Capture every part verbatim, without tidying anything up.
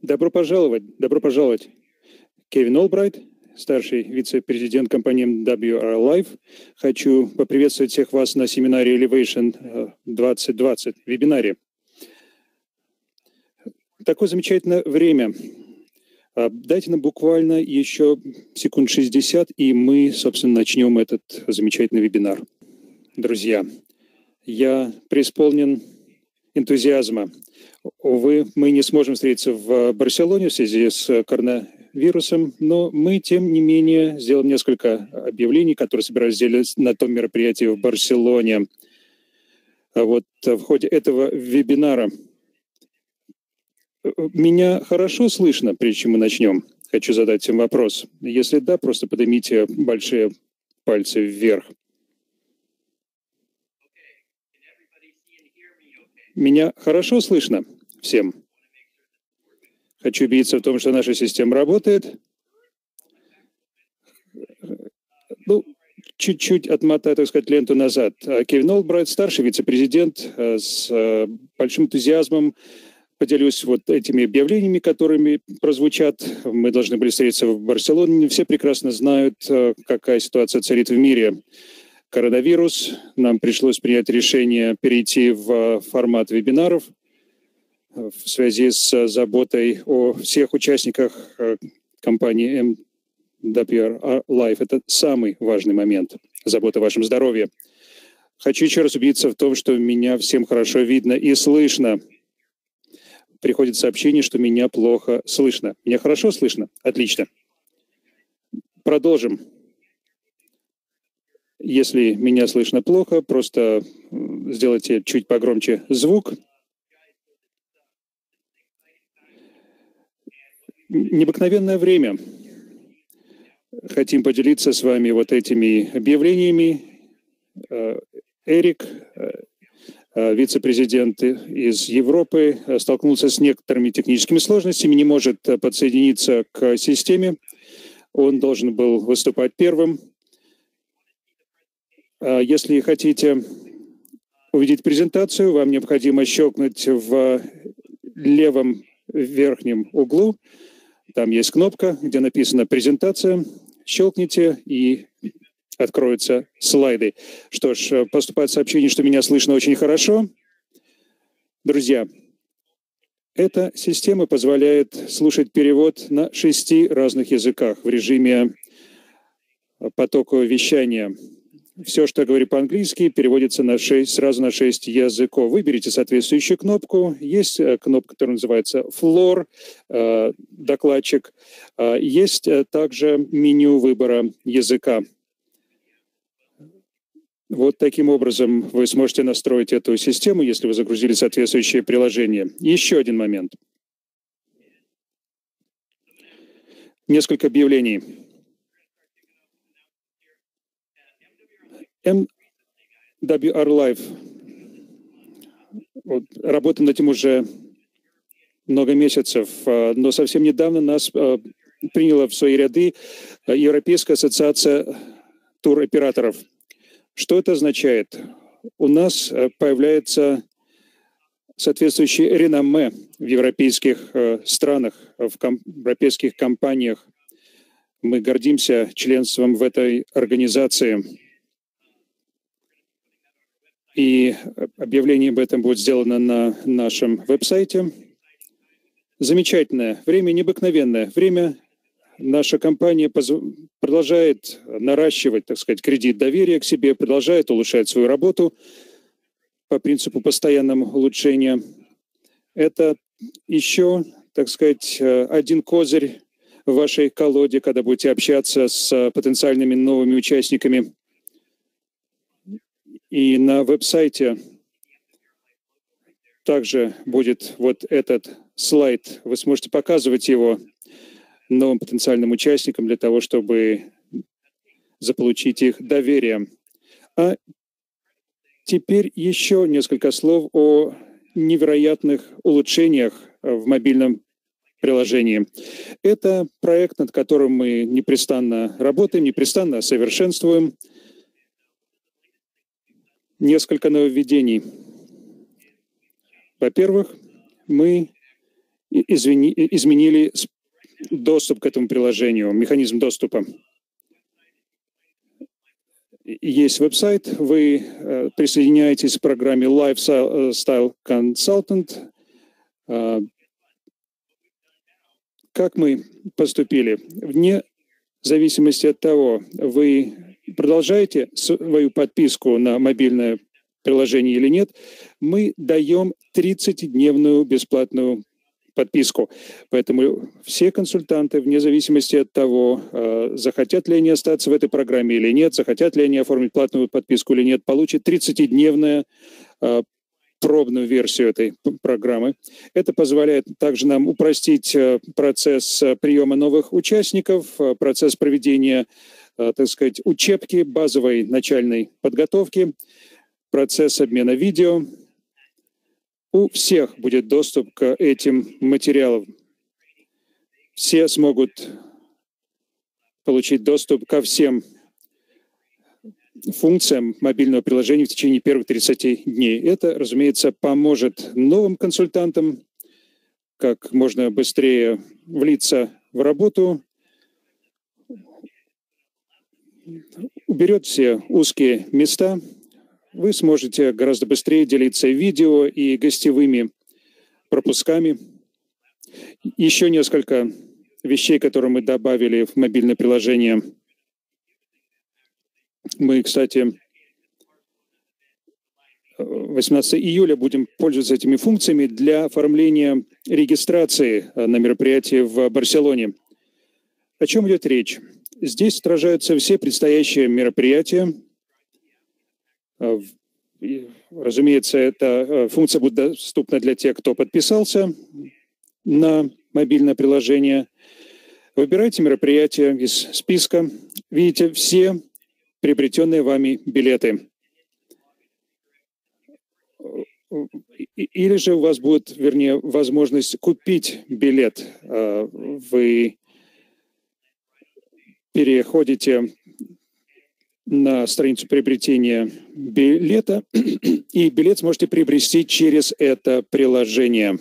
Добро пожаловать, добро пожаловать. Кевин Олбрайт, старший вице-президент компании дабл ю ар Live. Хочу поприветствовать всех вас на семинаре Elevation двадцать двадцать, вебинаре. Такое замечательное время. Дайте нам буквально еще секунд шестьдесят, и мы, собственно, начнем этот замечательный вебинар. Друзья, я преисполнен энтузиазма. Увы, мы не сможем встретиться в Барселоне в связи с коронавирусом, но мы, тем не менее, сделаем несколько объявлений, которые собирались сделать на том мероприятии в Барселоне. Вот в ходе этого вебинара. Меня хорошо слышно, прежде чем мы начнем? Хочу задать всем вопрос. Если да, просто поднимите большие пальцы вверх. Меня хорошо слышно всем? Хочу убедиться в том, что наша система работает. Ну, чуть-чуть отмотаю, так сказать, ленту назад. Кевин Олбрайт, старший вице-президент, с большим энтузиазмом поделюсь вот этими объявлениями, которыми прозвучат. Мы должны были встретиться в Барселоне. Все прекрасно знают, какая ситуация царит в мире. Коронавирус. Нам пришлось принять решение перейти в формат вебинаров в связи с заботой о всех участниках компании эм дабл ю ар Live. Это самый важный момент. Забота о вашем здоровье. Хочу еще раз убедиться в том, что меня всем хорошо видно и слышно. Приходит сообщение, что меня плохо слышно. Меня хорошо слышно? Отлично. Продолжим. Если меня слышно плохо, просто сделайте чуть погромче звук. Необыкновенное время. Хотим поделиться с вами вот этими объявлениями. Эрик, вице-президент из Европы, столкнулся с некоторыми техническими сложностями, не может подсоединиться к системе. Он должен был выступать первым. Если хотите увидеть презентацию, вам необходимо щелкнуть в левом верхнем углу. Там есть кнопка, где написано «Презентация». Щелкните, и откроются слайды. Что ж, поступает сообщение, что меня слышно очень хорошо. Друзья, эта система позволяет слушать перевод на шести разных языках в режиме потокового вещания. Все, что я говорю по-английски, переводится на шесть, сразу на шесть языков. Выберите соответствующую кнопку. Есть кнопка, которая называется Floor, э, докладчик. Э, есть также меню выбора языка. Вот таким образом вы сможете настроить эту систему, если вы загрузили соответствующее приложение. Еще один момент. Несколько объявлений. эм дабл ю ар Live. Вот, работаем над этим уже много месяцев, но совсем недавно нас приняла в свои ряды Европейская ассоциация туроператоров. Что это означает? У нас появляется соответствующее реноме в европейских странах, в ком- европейских компаниях. Мы гордимся членством в этой организации. И объявление об этом будет сделано на нашем веб-сайте. Замечательное время, необыкновенное время. Наша компания продолжает наращивать, так сказать, кредит доверия к себе, продолжает улучшать свою работу по принципу постоянного улучшения. Это еще, так сказать, один козырь в вашей колоде, когда будете общаться с потенциальными новыми участниками. И на веб-сайте также будет вот этот слайд. Вы сможете показывать его новым потенциальным участникам для того, чтобы заполучить их доверие. А теперь еще несколько слов о невероятных улучшениях в мобильном приложении. Это проект, над которым мы непрестанно работаем, непрестанно совершенствуем. Несколько нововведений. Во-первых, мы извини, изменили доступ к этому приложению, механизм доступа. Есть веб-сайт, вы э, присоединяетесь к программе Lifestyle Consultant. Э, как мы поступили? Вне зависимости от того, вы продолжаете свою подписку на мобильное приложение или нет, мы даем тридцатидневную бесплатную подписку. Поэтому все консультанты, вне зависимости от того, захотят ли они остаться в этой программе или нет, захотят ли они оформить платную подписку или нет, получат тридцатидневную пробную версию этой программы. Это позволяет также нам упростить процесс приема новых участников, процесс проведения, так сказать, учебки, базовой начальной подготовки, процесс обмена видео. У всех будет доступ к этим материалам. Все смогут получить доступ ко всем функциям мобильного приложения в течение первых тридцати дней. Это, разумеется, поможет новым консультантам как можно быстрее влиться в работу, уберет все узкие места. Вы сможете гораздо быстрее делиться видео и гостевыми пропусками. Еще несколько вещей, которые мы добавили в мобильное приложение. Мы, кстати, восемнадцатого июля будем пользоваться этими функциями для оформления регистрации на мероприятии в Барселоне. О чем идет речь? Здесь отражаются все предстоящие мероприятия. Разумеется, эта функция будет доступна для тех, кто подписался на мобильное приложение. Выбирайте мероприятие из списка. Видите все приобретенные вами билеты. Или же у вас будет, вернее, возможность купить билет. Вы переходите на страницу приобретения билета, и билет сможете приобрести через это приложение.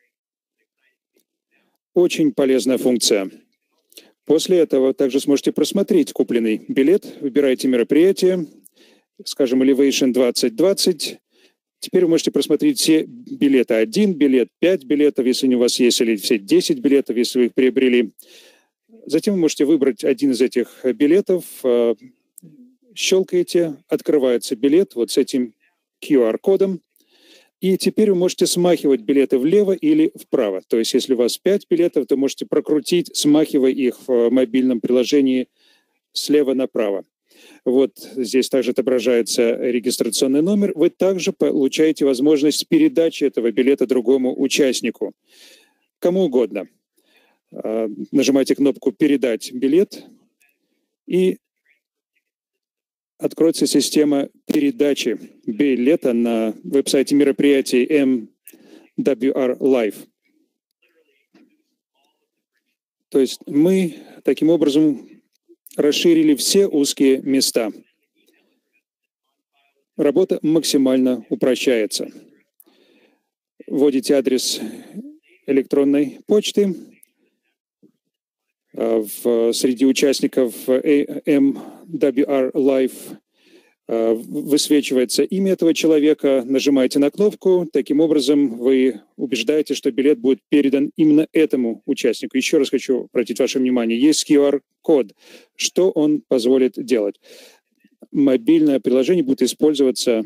Очень полезная функция. После этого также сможете просмотреть купленный билет, выбираете мероприятие, скажем, Elevation двадцать двадцать. Теперь вы можете просмотреть все билеты. Один билет, пять билетов, если они у вас есть, или все десять билетов, если вы их приобрели. Затем вы можете выбрать один из этих билетов, щелкаете, открывается билет вот с этим ку ар-кодом, и теперь вы можете смахивать билеты влево или вправо. То есть, если у вас пять билетов, то можете прокрутить, смахивая их в мобильном приложении слева направо. Вот здесь также отображается регистрационный номер. Вы также получаете возможность передачи этого билета другому участнику, кому угодно. Нажимаете кнопку «Передать билет», и откроется система передачи билета на веб-сайте мероприятий эм дабл ю ар Live. То есть мы таким образом расширили все узкие места. Работа максимально упрощается. Вводите адрес электронной почты. В, среди участников эм дабл ю ар Live высвечивается имя этого человека, нажимаете на кнопку, таким образом вы убеждаете, что билет будет передан именно этому участнику. Еще раз хочу обратить ваше внимание, есть ку ар-код. Что он позволит делать? Мобильное приложение будет использоваться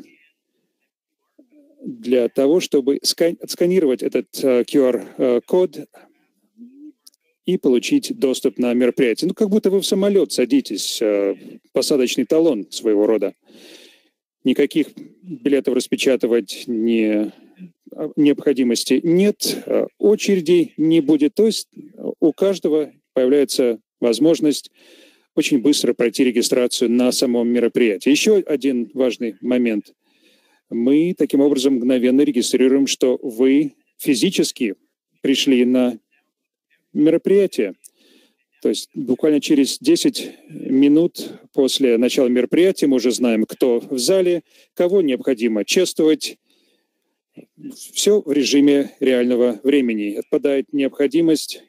для того, чтобы отсканировать этот ку ар-код и получить доступ на мероприятие. Ну, как будто вы в самолет садитесь, посадочный талон своего рода. Никаких билетов распечатывать не, необходимости нет, очередей не будет. То есть у каждого появляется возможность очень быстро пройти регистрацию на самом мероприятии. Еще один важный момент. Мы таким образом мгновенно регистрируем, что вы физически пришли на мероприятие. То есть буквально через десять минут после начала мероприятия мы уже знаем, кто в зале, кого необходимо чествовать, Все в режиме реального времени. Отпадает необходимость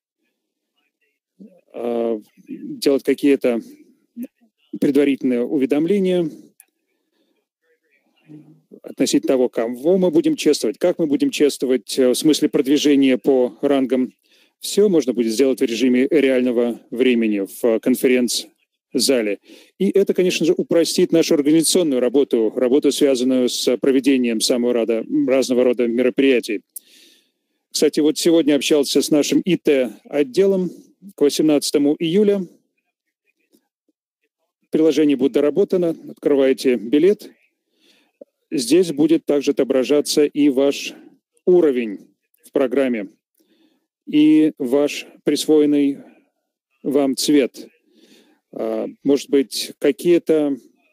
э, делать какие-то предварительные уведомления относительно того, кого мы будем чествовать, как мы будем чествовать, в смысле продвижения по рангам. Все можно будет сделать в режиме реального времени в конференц-зале. И это, конечно же, упростит нашу организационную работу, работу, связанную с проведением самого рода, разного рода мероприятий. Кстати, вот сегодня общался с нашим И Т-отделом к восемнадцатому июля. Приложение будет доработано, открываете билет. Здесь будет также отображаться и ваш уровень в программе, и ваш присвоенный вам цвет. Может быть, какие-то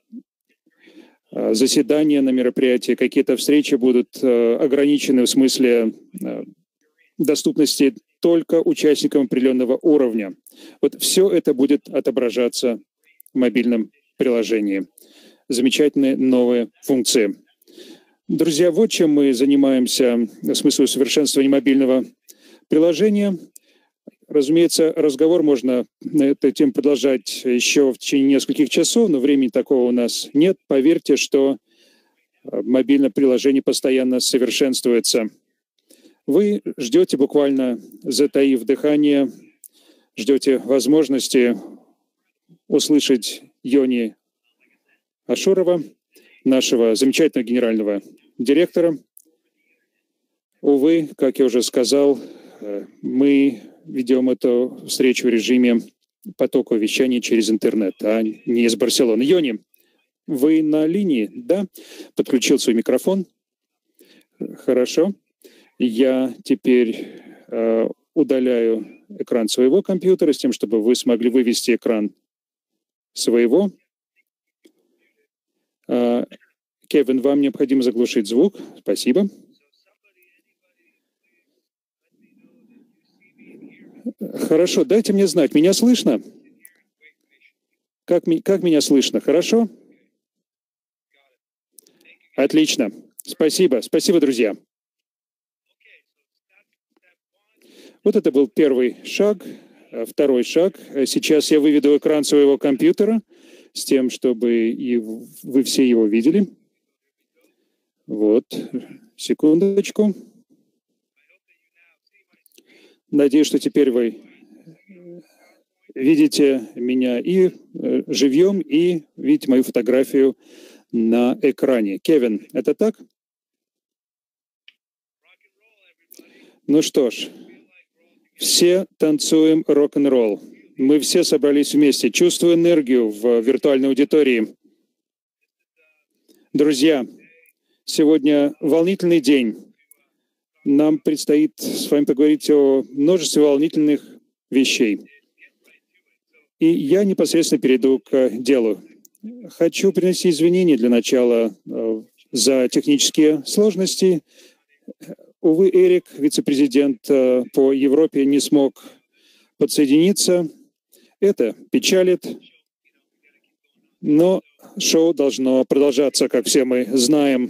заседания на мероприятии, какие-то встречи будут ограничены в смысле доступности только участникам определенного уровня. Вот все это будет отображаться в мобильном приложении. Замечательные новые функции. Друзья, вот чем мы занимаемся в смысле усовершенствования мобильного приложения. Разумеется, разговор можно на эту тему продолжать еще в течение нескольких часов, но времени такого у нас нет. Поверьте, что мобильное приложение постоянно совершенствуется. Вы ждете буквально, затаив дыхание, ждете возможности услышать Йони Ашурова, нашего замечательного генерального директора. Увы, как я уже сказал, мы ведем эту встречу в режиме потока вещания через интернет, а не из Барселоны. Йони, вы на линии? Да? Подключил свой микрофон. Хорошо. Я теперь э, удаляю экран своего компьютера с тем, чтобы вы смогли вывести экран своего. Э, Кевин, вам необходимо заглушить звук. Спасибо. Хорошо, дайте мне знать. Меня слышно? Как, как меня слышно? Хорошо? Отлично. Спасибо. Спасибо, друзья. Вот это был первый шаг. Второй шаг. Сейчас я выведу экран своего компьютера с тем, чтобы и вы все его видели. Вот. Секундочку. Надеюсь, что теперь вы видите меня и живьем, и видите мою фотографию на экране. Кевин, это так? Ну что ж, все танцуем рок-н-ролл. Мы все собрались вместе. Чувствую энергию в виртуальной аудитории. Друзья, сегодня волнительный день. Нам предстоит с вами поговорить о множестве волнительных вещей. И я непосредственно перейду к делу. Хочу принести извинения для начала э, за технические сложности. Увы, Эрик, вице-президент э, по Европе, не смог подсоединиться. Это печалит. Но шоу должно продолжаться, как все мы знаем.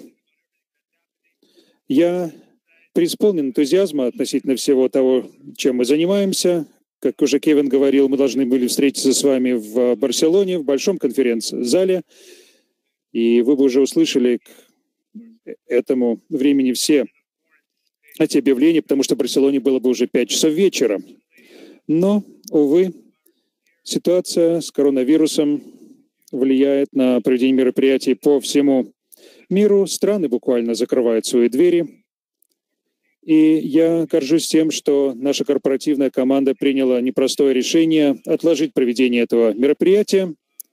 Я преисполнен энтузиазма относительно всего того, чем мы занимаемся. Как уже Кевин говорил, мы должны были встретиться с вами в Барселоне, в большом конференц-зале. И вы бы уже услышали к этому времени все эти объявления, потому что в Барселоне было бы уже пять часов вечера. Но, увы, ситуация с коронавирусом влияет на проведение мероприятий по всему миру. Страны буквально закрывают свои двери. И я горжусь тем, что наша корпоративная команда приняла непростое решение отложить проведение этого мероприятия.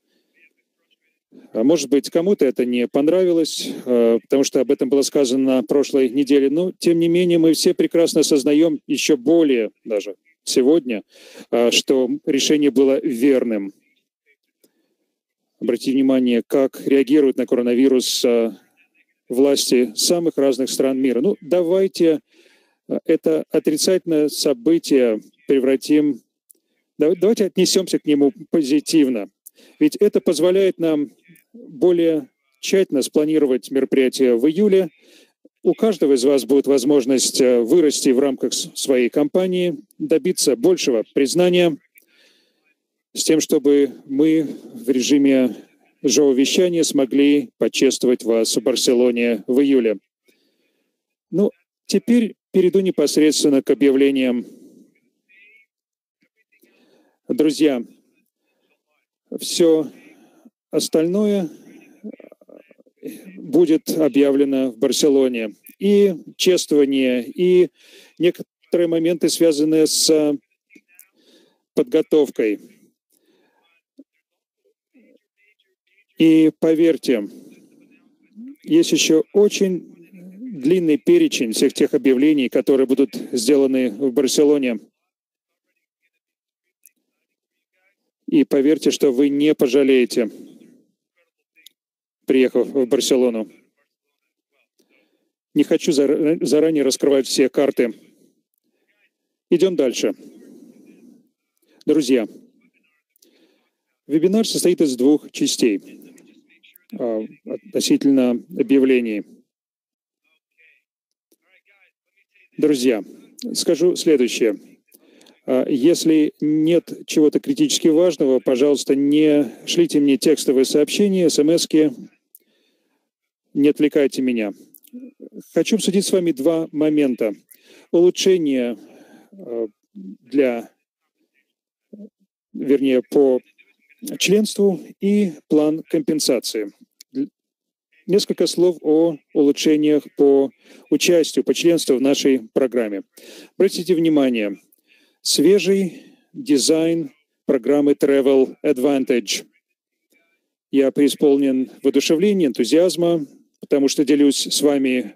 Может быть, кому-то это не понравилось, потому что об этом было сказано на прошлой неделе, но, тем не менее, мы все прекрасно осознаем, еще более даже сегодня, что решение было верным. Обратите внимание, как реагируют на коронавирус власти самых разных стран мира. Ну, давайте это отрицательное событие превратим, давайте отнесемся к нему позитивно. Ведь это позволяет нам более тщательно спланировать мероприятие в июле. у каждого из вас будет возможность вырасти в рамках своей компании, добиться большего признания, с тем, чтобы мы в режиме живого вещания смогли почествовать вас в Барселоне в июле. Ну, теперь перейду непосредственно к объявлениям. Друзья, все остальное будет объявлено в Барселоне. И чествование, и некоторые моменты, связанные с подготовкой. И поверьте, есть еще очень длинный перечень всех тех объявлений, которые будут сделаны в Барселоне. И поверьте, что вы не пожалеете, приехав в Барселону. Не хочу заранее раскрывать все карты. Идем дальше. Друзья, вебинар состоит из двух частей относительно объявлений. Друзья, скажу следующее. Если нет чего-то критически важного, пожалуйста, не шлите мне текстовые сообщения, смски, не отвлекайте меня. Хочу обсудить с вами два момента. Улучшение для, вернее, по членству и план компенсации. Несколько слов о улучшениях по участию, по членству в нашей программе. Обратите внимание, свежий дизайн программы Travel Advantage. Я преисполнен воодушевления, энтузиазма, потому что делюсь с вами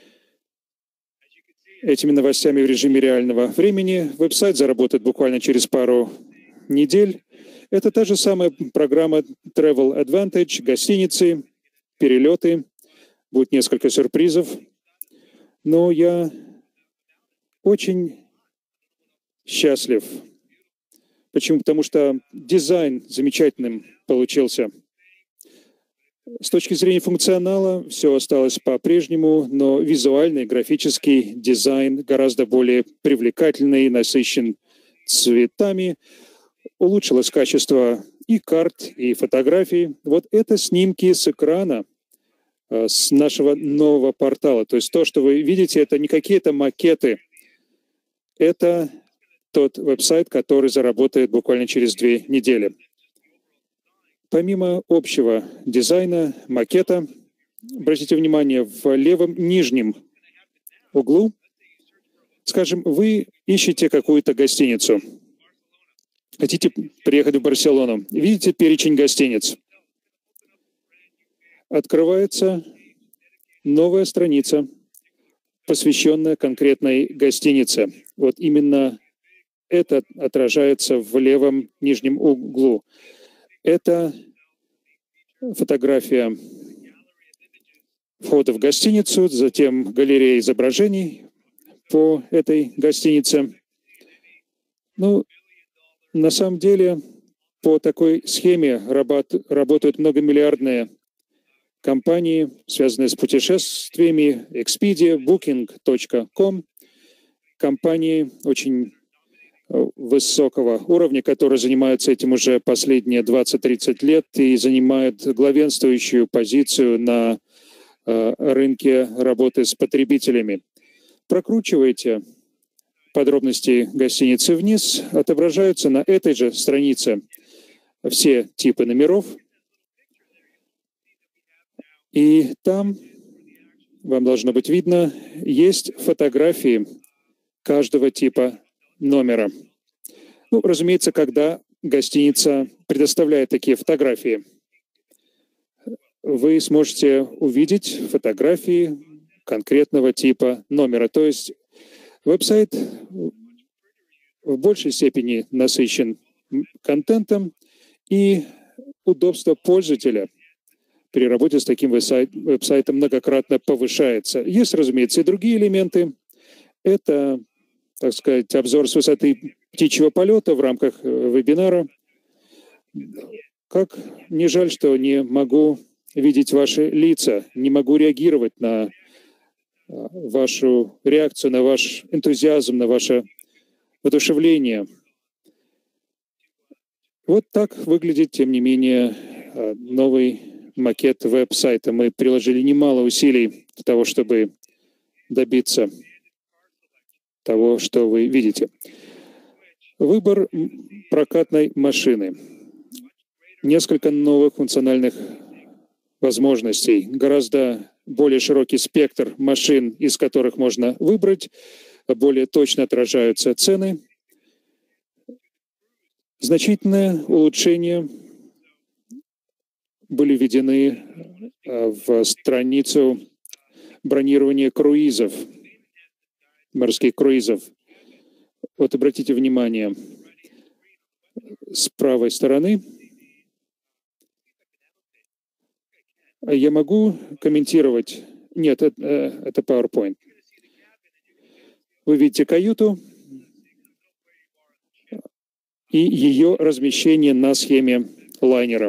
этими новостями в режиме реального времени. Веб-сайт заработает буквально через пару недель. Это та же самая программа Travel Advantage, гостиницы, перелеты. Будет несколько сюрпризов. Но я очень счастлив. Почему? Потому что дизайн замечательным получился. С точки зрения функционала все осталось по-прежнему, но визуальный, графический дизайн гораздо более привлекательный, насыщен цветами. Улучшилось качество и карт, и фотографий. Вот это снимки с экрана, с нашего нового портала. То есть то, что вы видите, это не какие-то макеты. Это тот веб-сайт, который заработает буквально через две недели. Помимо общего дизайна, макета, обратите внимание, в левом нижнем углу, скажем, вы ищете какую-то гостиницу. Хотите приехать в Барселону. Видите перечень гостиниц. Открывается новая страница, посвященная конкретной гостинице. Вот именно это отражается в левом нижнем углу. Это фотография входа в гостиницу, затем галерея изображений по этой гостинице. Ну, на самом деле, по такой схеме работают многомиллиардные компании, связанные с путешествиями, Expedia, Booking точка ком, компании очень высокого уровня, которые занимаются этим уже последние двадцать-тридцать лет и занимают главенствующую позицию на э, рынке работы с потребителями. Прокручивайте подробности гостиницы вниз, отображаются на этой же странице все типы номеров. И там, вам должно быть видно, есть фотографии каждого типа номера. Ну, разумеется, когда гостиница предоставляет такие фотографии, вы сможете увидеть фотографии конкретного типа номера. То есть веб-сайт в большей степени насыщен контентом, и удобство пользователя при работе с таким веб-сайтом многократно повышается. Есть, разумеется, и другие элементы. Это, так сказать, обзор с высоты птичьего полета в рамках вебинара. Как мне жаль, что не могу видеть ваши лица, не могу реагировать на вашу реакцию, на ваш энтузиазм, на ваше воодушевление. Вот так выглядит, тем не менее, новый макет веб-сайта. Мы приложили немало усилий для того, чтобы добиться того, что вы видите. Выбор прокатной машины. Несколько новых функциональных возможностей, гораздо более широкий спектр машин, из которых можно выбрать, более точно отражаются цены. Значительное улучшение были введены в страницу бронирования круизов, морских круизов. Вот обратите внимание, с правой стороны я могу комментировать. Нет, это, это PowerPoint. Вы видите каюту и ее размещение на схеме лайнера.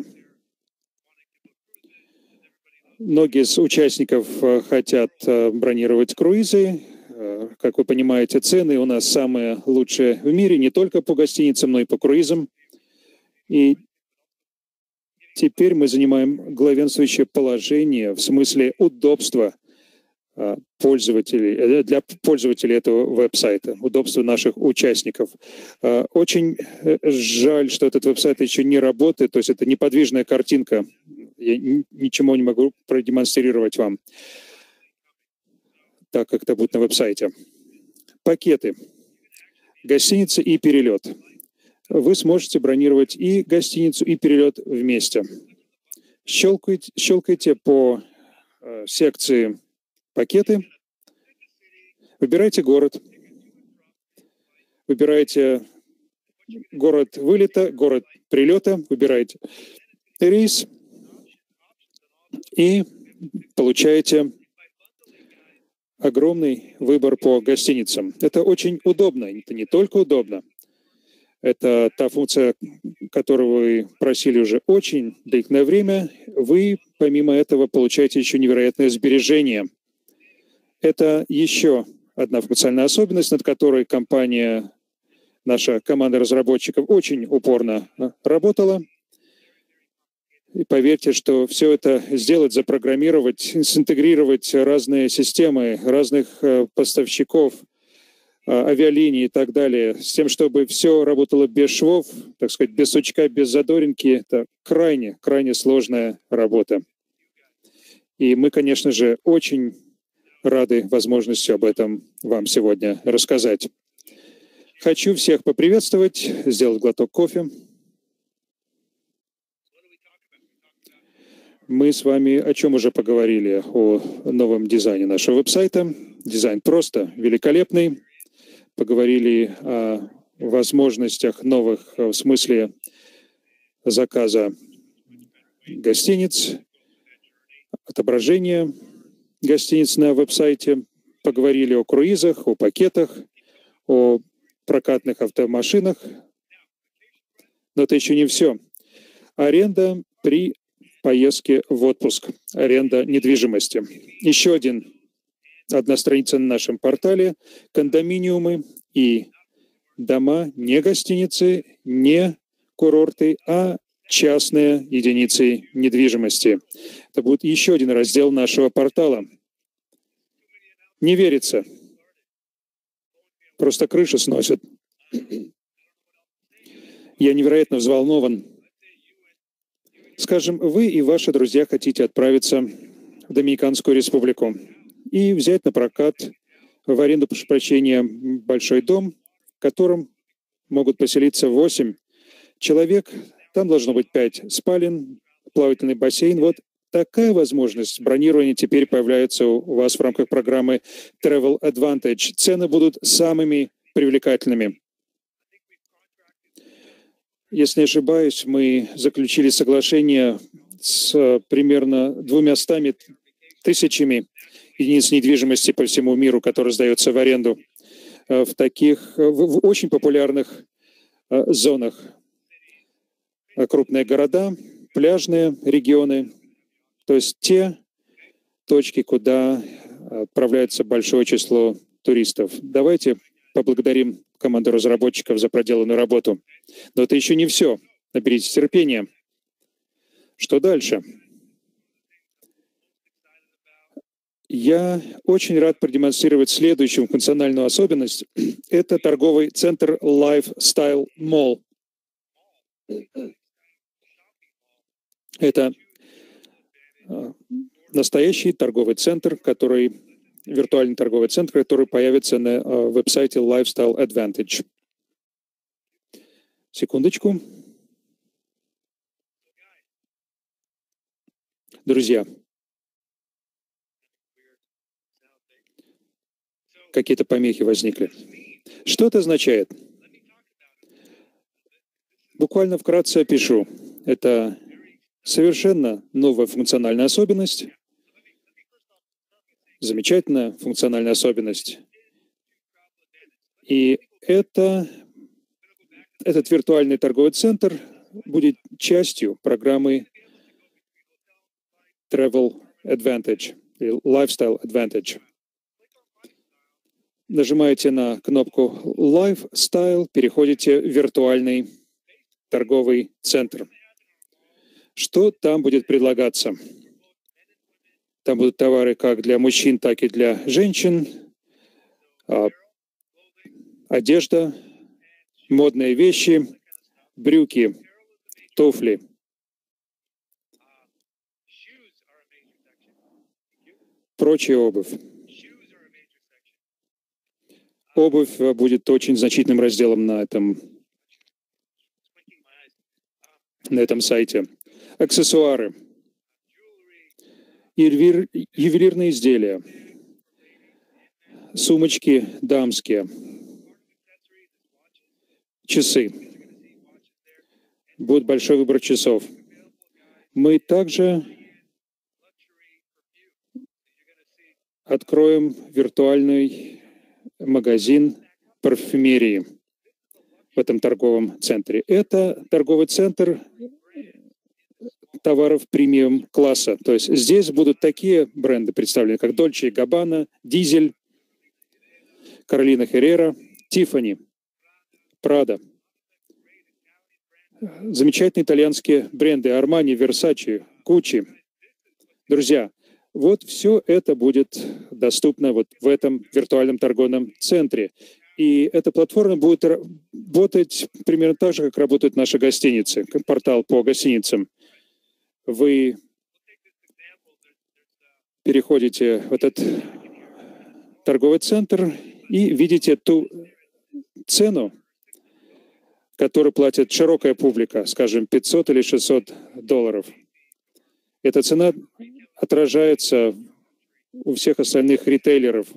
Многие из участников хотят бронировать круизы. Как вы понимаете, цены у нас самые лучшие в мире, не только по гостиницам, но и по круизам. И теперь мы занимаем главенствующее положение в смысле удобства пользователей, для пользователей этого веб-сайта, удобства наших участников. Очень жаль, что этот веб-сайт еще не работает, то есть это неподвижная картинка. Я ничего не могу продемонстрировать вам, так как это будет на веб-сайте. Пакеты. Гостиница и перелет. Вы сможете бронировать и гостиницу, и перелет вместе. Щелкайте, щелкайте по э, секции «Пакеты», выбирайте город, выбирайте город вылета, город прилета, выбирайте рейс и получаете огромный выбор по гостиницам. Это очень удобно, это не только удобно. Это та функция, которую вы просили уже очень длительное время. Вы, помимо этого, получаете еще невероятное сбережение. Это еще одна функциональная особенность, над которой компания, наша команда разработчиков очень упорно работала. И поверьте, что все это сделать, запрограммировать, синтегрировать разные системы разных поставщиков, авиалинии и так далее, с тем, чтобы все работало без швов, так сказать, без сучка, без задоринки, это крайне, крайне сложная работа. И мы, конечно же, очень рады возможности об этом вам сегодня рассказать. Хочу всех поприветствовать, сделать глоток кофе. Мы с вами о чем уже поговорили? О новом дизайне нашего веб-сайта. Дизайн просто великолепный. Поговорили о возможностях новых в смысле заказа гостиниц, отображения гостиниц на веб-сайте. Поговорили о круизах, о пакетах, о прокатных автомашинах. Но это еще не все. Аренда при поездке в отпуск, аренда недвижимости. Еще один Одна страница на нашем портале – кондоминиумы и дома, не гостиницы, не курорты, а частные единицы недвижимости. Это будет еще один раздел нашего портала. Не верится. Просто крышу сносят. Я невероятно взволнован. Скажем, вы и ваши друзья хотите отправиться в Доминиканскую республику и взять на прокат, в аренду, прошу прощения, большой дом, в котором могут поселиться восемь человек. Там должно быть пять спален, плавательный бассейн. Вот такая возможность бронирования теперь появляется у вас в рамках программы Travel Advantage. Цены будут самыми привлекательными. Если не ошибаюсь, мы заключили соглашение с примерно двумястами тысячами единиц недвижимости по всему миру, которые сдаются в аренду в таких, в очень популярных зонах. Крупные города, пляжные регионы, то есть те точки, куда отправляется большое число туристов. Давайте поблагодарим команду разработчиков за проделанную работу. Но это еще не все. Наберитесь терпения. Что дальше? Я очень рад продемонстрировать следующую функциональную особенность. Это торговый центр Lifestyle Mall. Это настоящий торговый центр, который, виртуальный торговый центр, который появится на веб-сайте Lifestyle Advantage. Секундочку. Друзья, какие-то помехи возникли. Что это означает? Буквально вкратце опишу. Это совершенно новая функциональная особенность, замечательная функциональная особенность. И это, этот виртуальный торговый центр будет частью программы Travel Advantage и Lifestyle Advantage. Нажимаете на кнопку Lifestyle, переходите в виртуальный торговый центр. Что там будет предлагаться? Там будут товары как для мужчин, так и для женщин, одежда, модные вещи, брюки, туфли. Прочая обувь. Обувь будет очень значительным разделом на этом, на этом сайте. Аксессуары, ювелир, ювелирные изделия, сумочки дамские, часы. Будет большой выбор часов. Мы также откроем виртуальный магазин парфюмерии в этом торговом центре. Это торговый центр товаров премиум-класса. То есть здесь будут такие бренды представлены, как Dolce и Gabbana, Diesel, Carolina Herrera, Tiffany, Prada. Замечательные итальянские бренды Armani, Versace, Gucci. Друзья, вот все это будет доступно вот в этом виртуальном торговом центре. И эта платформа будет работать примерно так же, как работают наши гостиницы, как портал по гостиницам. Вы переходите в этот торговый центр и видите ту цену, которую платит широкая публика, скажем, пятьсот или шестьсот долларов. Эта цена отражается у всех остальных ритейлеров.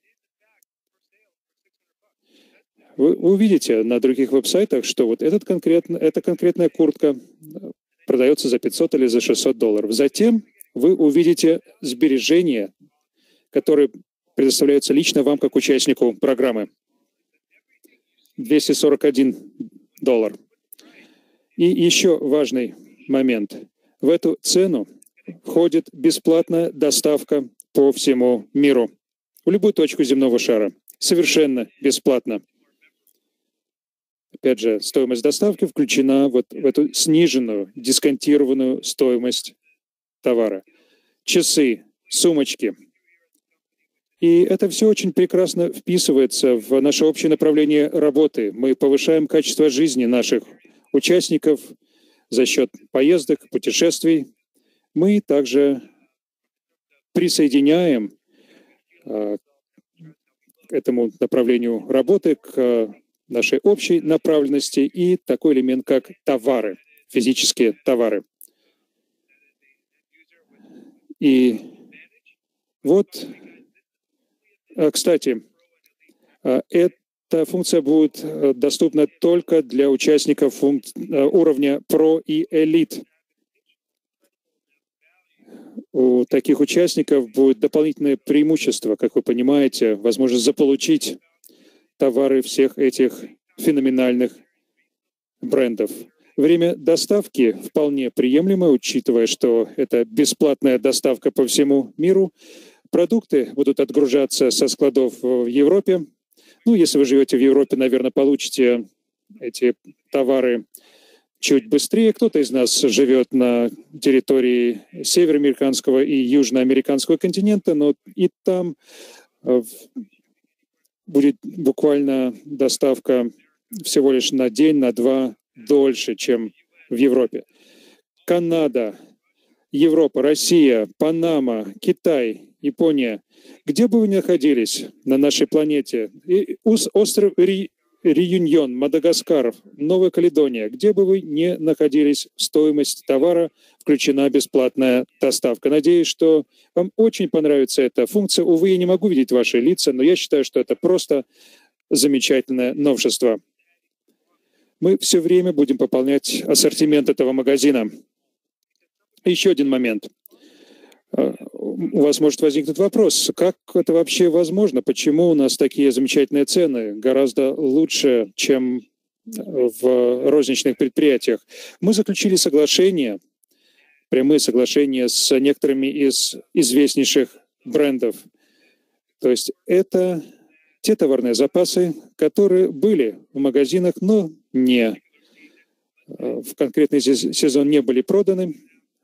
Вы увидите на других веб-сайтах, что вот этот конкретно, эта конкретная куртка продается за пятьсот или за шестьсот долларов. Затем вы увидите сбережения, которые предоставляются лично вам как участнику программы. двести сорок один доллар. И еще важный момент. В эту цену входит бесплатная доставка по всему миру, в любую точку земного шара. Совершенно бесплатно. Опять же, стоимость доставки включена вот в эту сниженную, дисконтированную стоимость товара. Часы, сумочки. И это все очень прекрасно вписывается в наше общее направление работы. Мы повышаем качество жизни наших участников за счет поездок, путешествий. Мы также присоединяем э, к этому направлению работы, к нашей общей направленности и такой элемент, как товары, физические товары. И вот, кстати, эта функция будет доступна только для участников функ... уровня Pro и Elite. У таких участников будет дополнительное преимущество, как вы понимаете, возможность заполучить товары всех этих феноменальных брендов. Время доставки вполне приемлемо, учитывая, что это бесплатная доставка по всему миру. продукты будут отгружаться со складов в Европе. Ну, если вы живете в Европе, наверное, получите эти товары чуть быстрее. Кто-то из нас живет на территории североамериканского и южноамериканского континента, но и там будет буквально доставка всего лишь на день, на два дольше, чем в Европе. Канада, Европа, Россия, Панама, Китай, Япония. Где бы вы ни находились на нашей планете, и остров Ри, Реюньон, Мадагаскар, Новая Каледония, где бы вы ни находились, в стоимость товара включена бесплатная доставка. Надеюсь, что вам очень понравится эта функция. Увы, я не могу видеть ваши лица, но я считаю, что это просто замечательное новшество. Мы все время будем пополнять ассортимент этого магазина. Еще один момент. У вас может возникнуть вопрос, как это вообще возможно? Почему у нас такие замечательные цены, гораздо лучше, чем в розничных предприятиях? Мы заключили соглашение, прямые соглашения с некоторыми из известнейших брендов. То есть это те товарные запасы, которые были в магазинах, но не в конкретный сезон не были проданы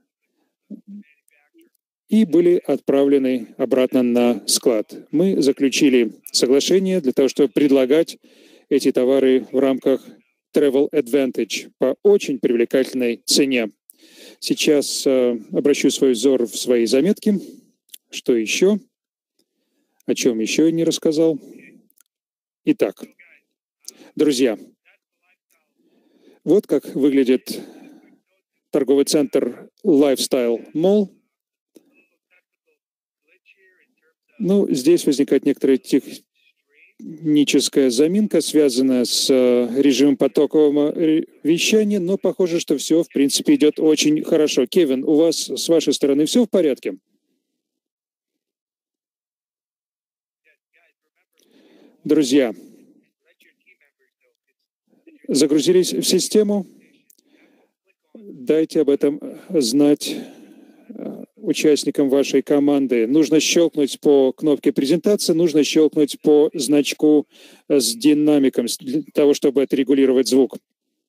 и были отправлены обратно на склад. Мы заключили соглашение для того, чтобы предлагать эти товары в рамках Travel Advantage по очень привлекательной цене. Сейчас э, обращу свой взор в свои заметки. Что еще? О чем еще я не рассказал? Итак, друзья, вот как выглядит торговый центр Lifestyle Mall. Ну, здесь возникает некоторая техническая заминка, связанная с режимом потокового вещания, но похоже, что все, в принципе, идет очень хорошо. Кевин, у вас с вашей стороны все в порядке? Друзья, загрузились в систему? Дайте об этом знать участникам вашей команды. Нужно щелкнуть по кнопке презентации, нужно щелкнуть по значку с динамиком, для того, чтобы отрегулировать звук.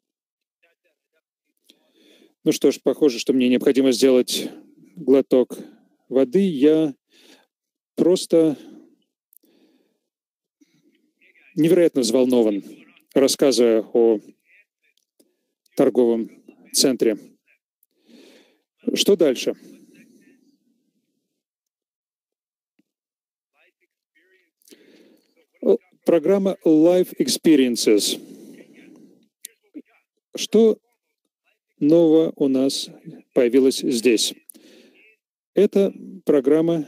Ну что ж, похоже, что мне необходимо сделать глоток воды. Я просто невероятно взволнован, рассказывая о торговом центре. Что дальше? Программа Life Experiences. Что нового у нас появилось здесь? Эта программа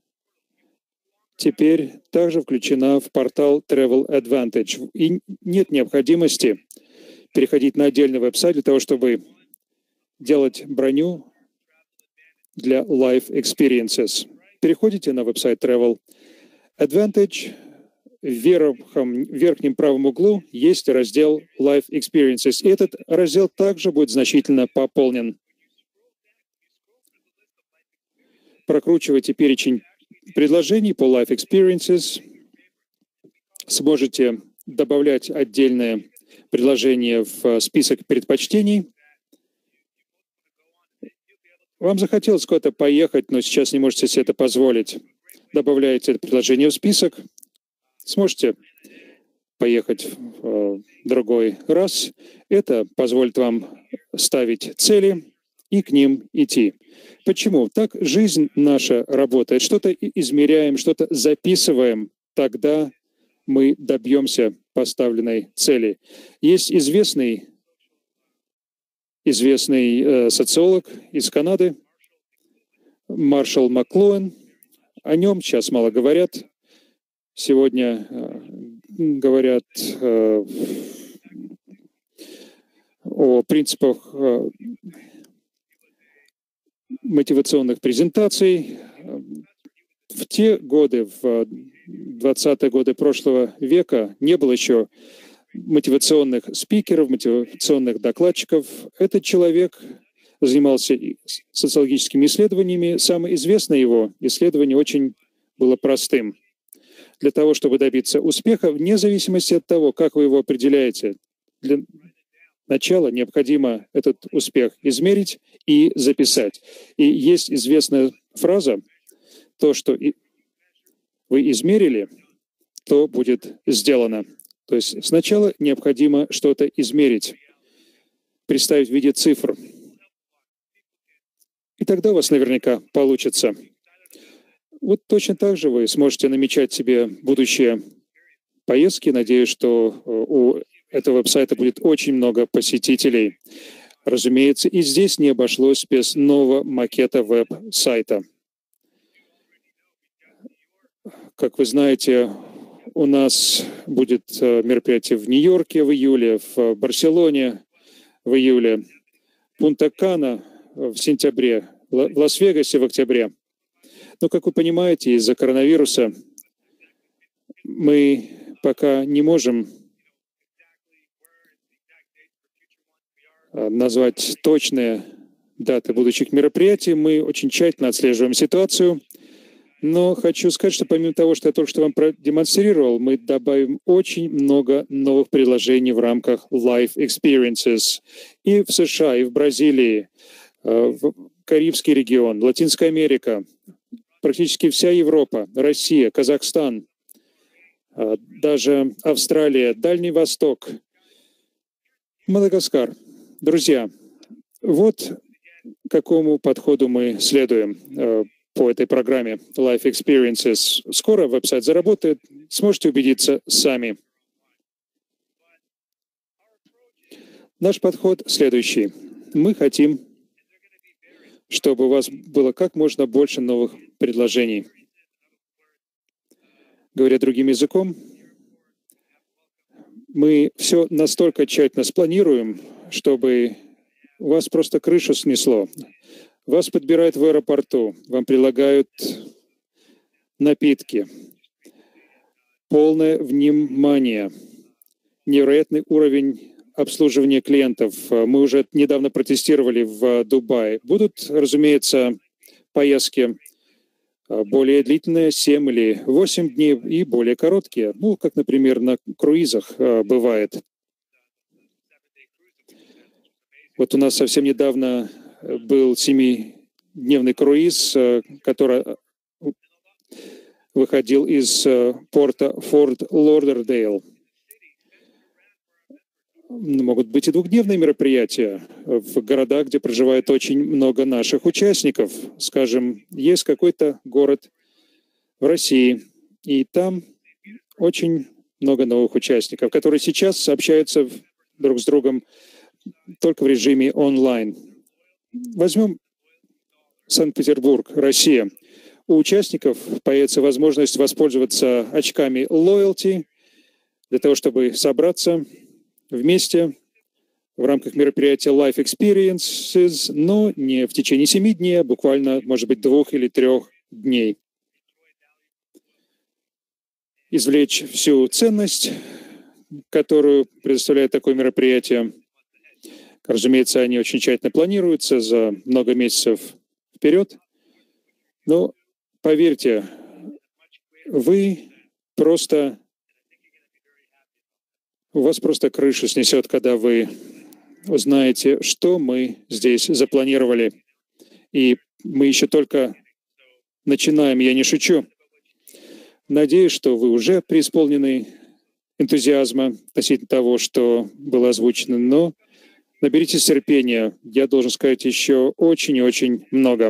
теперь также включена в портал Travel Advantage. И нет необходимости переходить на отдельный веб-сайт для того, чтобы делать броню для Life Experiences. Переходите на веб-сайт Travel Advantage. В верхнем, в верхнем правом углу есть раздел Life Experiences. И этот раздел также будет значительно пополнен. Прокручивайте перечень предложений по Life Experiences. Сможете добавлять отдельные предложения в список предпочтений. Вам захотелось куда-то поехать, но сейчас не можете себе это позволить. Добавляете это предложение в список. Сможете поехать в другой раз. Это позволит вам ставить цели и к ним идти. Почему? Так жизнь наша работает. Что-то измеряем, что-то записываем, тогда мы добьемся поставленной цели. Есть известный, известный э, социолог из Канады, Маршалл Маклуэн. О нем сейчас мало говорят. Сегодня э, говорят э, о принципах э, мотивационных презентаций. В те годы, в двадцатые годы прошлого века, не было еще мотивационных спикеров, мотивационных докладчиков. Этот человек занимался социологическими исследованиями. Самое известное его исследование очень было простым. Для того, чтобы добиться успеха, вне зависимости от того, как вы его определяете, для начала необходимо этот успех измерить и записать. И есть известная фраза, то, что вы измерили, то будет сделано. То есть сначала необходимо что-то измерить, представить в виде цифр. И тогда у вас наверняка получится. Вот точно так же вы сможете намечать себе будущие поездки. Надеюсь, что у этого веб-сайта будет очень много посетителей. Разумеется, и здесь не обошлось без нового макета веб-сайта. Как вы знаете, у нас будет мероприятие в Нью-Йорке в июле, в Барселоне в июле, Пунта-Кана в сентябре, в Лас-Вегасе в октябре. Но, как вы понимаете, из-за коронавируса мы пока не можем назвать точные даты будущих мероприятий. Мы очень тщательно отслеживаем ситуацию. Но хочу сказать, что помимо того, что я только что вам продемонстрировал, мы добавим очень много новых предложений в рамках Life Experiences и в США, и в Бразилии, в Карибский регион, Латинская Америка, практически вся Европа, Россия, Казахстан, даже Австралия, Дальний Восток, Мадагаскар. Друзья, вот какому подходу мы следуем по этой программе Life Experiences. Скоро веб-сайт заработает, сможете убедиться сами. Наш подход следующий. Мы хотим, чтобы у вас было как можно больше новых предложений. Говоря другим языком, мы все настолько тщательно спланируем, чтобы у вас просто крышу снесло. Вас подбирают в аэропорту, вам предлагают напитки, полное внимание, невероятный уровень обслуживания клиентов. Мы уже недавно протестировали в Дубае. Будут, разумеется, поездки более длительные, семь или восемь дней, и более короткие, ну, как, например, на круизах бывает. Вот у нас совсем недавно был семидневный круиз, который выходил из порта Форт Лодердейл. Могут быть и двухдневные мероприятия в городах, где проживает очень много наших участников. Скажем, есть какой-то город в России, и там очень много новых участников, которые сейчас общаются друг с другом только в режиме онлайн. Возьмем Санкт-Петербург, Россия. У участников появится возможность воспользоваться очками Loyalty для того, чтобы собраться вместе в рамках мероприятия Life Experiences, но не в течение семи дней, а буквально, может быть, двух или трех дней. Извлечь всю ценность, которую предоставляет такое мероприятие. Разумеется, они очень тщательно планируются за много месяцев вперед. Но поверьте, вы просто... У вас просто крышу снесет, когда вы узнаете, что мы здесь запланировали. И мы еще только начинаем, я не шучу. Надеюсь, что вы уже преисполнены энтузиазма относительно того, что было озвучено, но наберитесь терпения. Я должен сказать еще очень и очень много.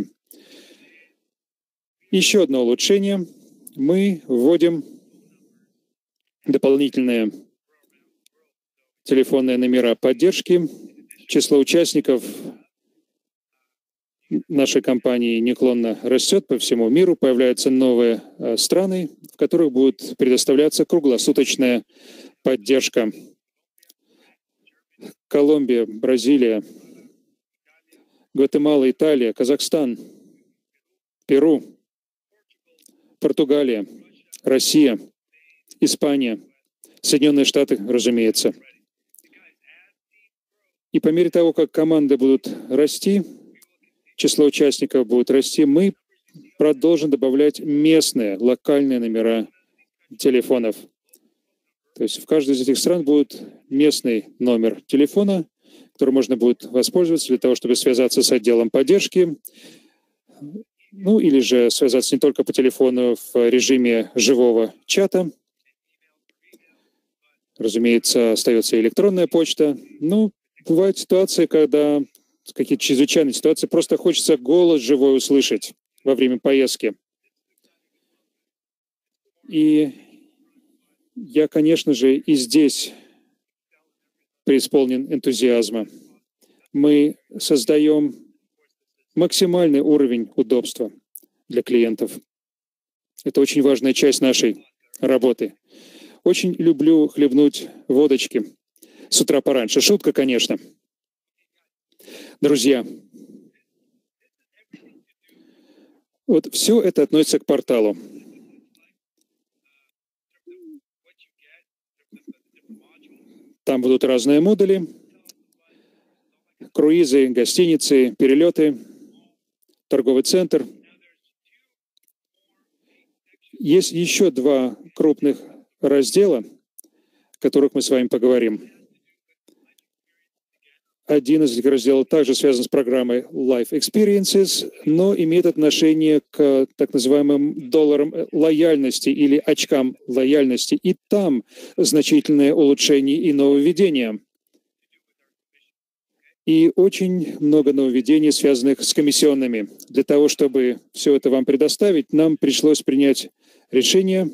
Еще одно улучшение. Мы вводим дополнительные телефонные номера поддержки. Число участников нашей компании неуклонно растет по всему миру. Появляются новые э, страны, в которых будет предоставляться круглосуточная поддержка. Колумбия, Бразилия, Гватемала, Италия, Казахстан, Перу, Португалия, Россия, Испания, Соединенные Штаты, разумеется. И по мере того, как команды будут расти, число участников будет расти, мы продолжим добавлять местные, локальные номера телефонов. То есть в каждой из этих стран будет местный номер телефона, который можно будет воспользоваться для того, чтобы связаться с отделом поддержки, ну или же связаться не только по телефону в режиме живого чата. Разумеется, остается и электронная почта. Ну, бывают ситуации, когда какие-то чрезвычайные ситуации, просто хочется голос живой услышать во время поездки. И я, конечно же, и здесь преисполнен энтузиазма. Мы создаем максимальный уровень удобства для клиентов. Это очень важная часть нашей работы. Очень люблю хлебнуть водочки с утра пораньше. Шутка, конечно. Друзья, вот все это относится к порталу. Там будут разные модули, круизы, гостиницы, перелеты, торговый центр. Есть еще два крупных раздела, о которых мы с вами поговорим. Один из этих разделов также связан с программой Life Experiences, но имеет отношение к так называемым долларам лояльности или очкам лояльности. И там значительное улучшение и нововведения. И очень много нововведений, связанных с комиссионными. Для того, чтобы все это вам предоставить, нам пришлось принять решение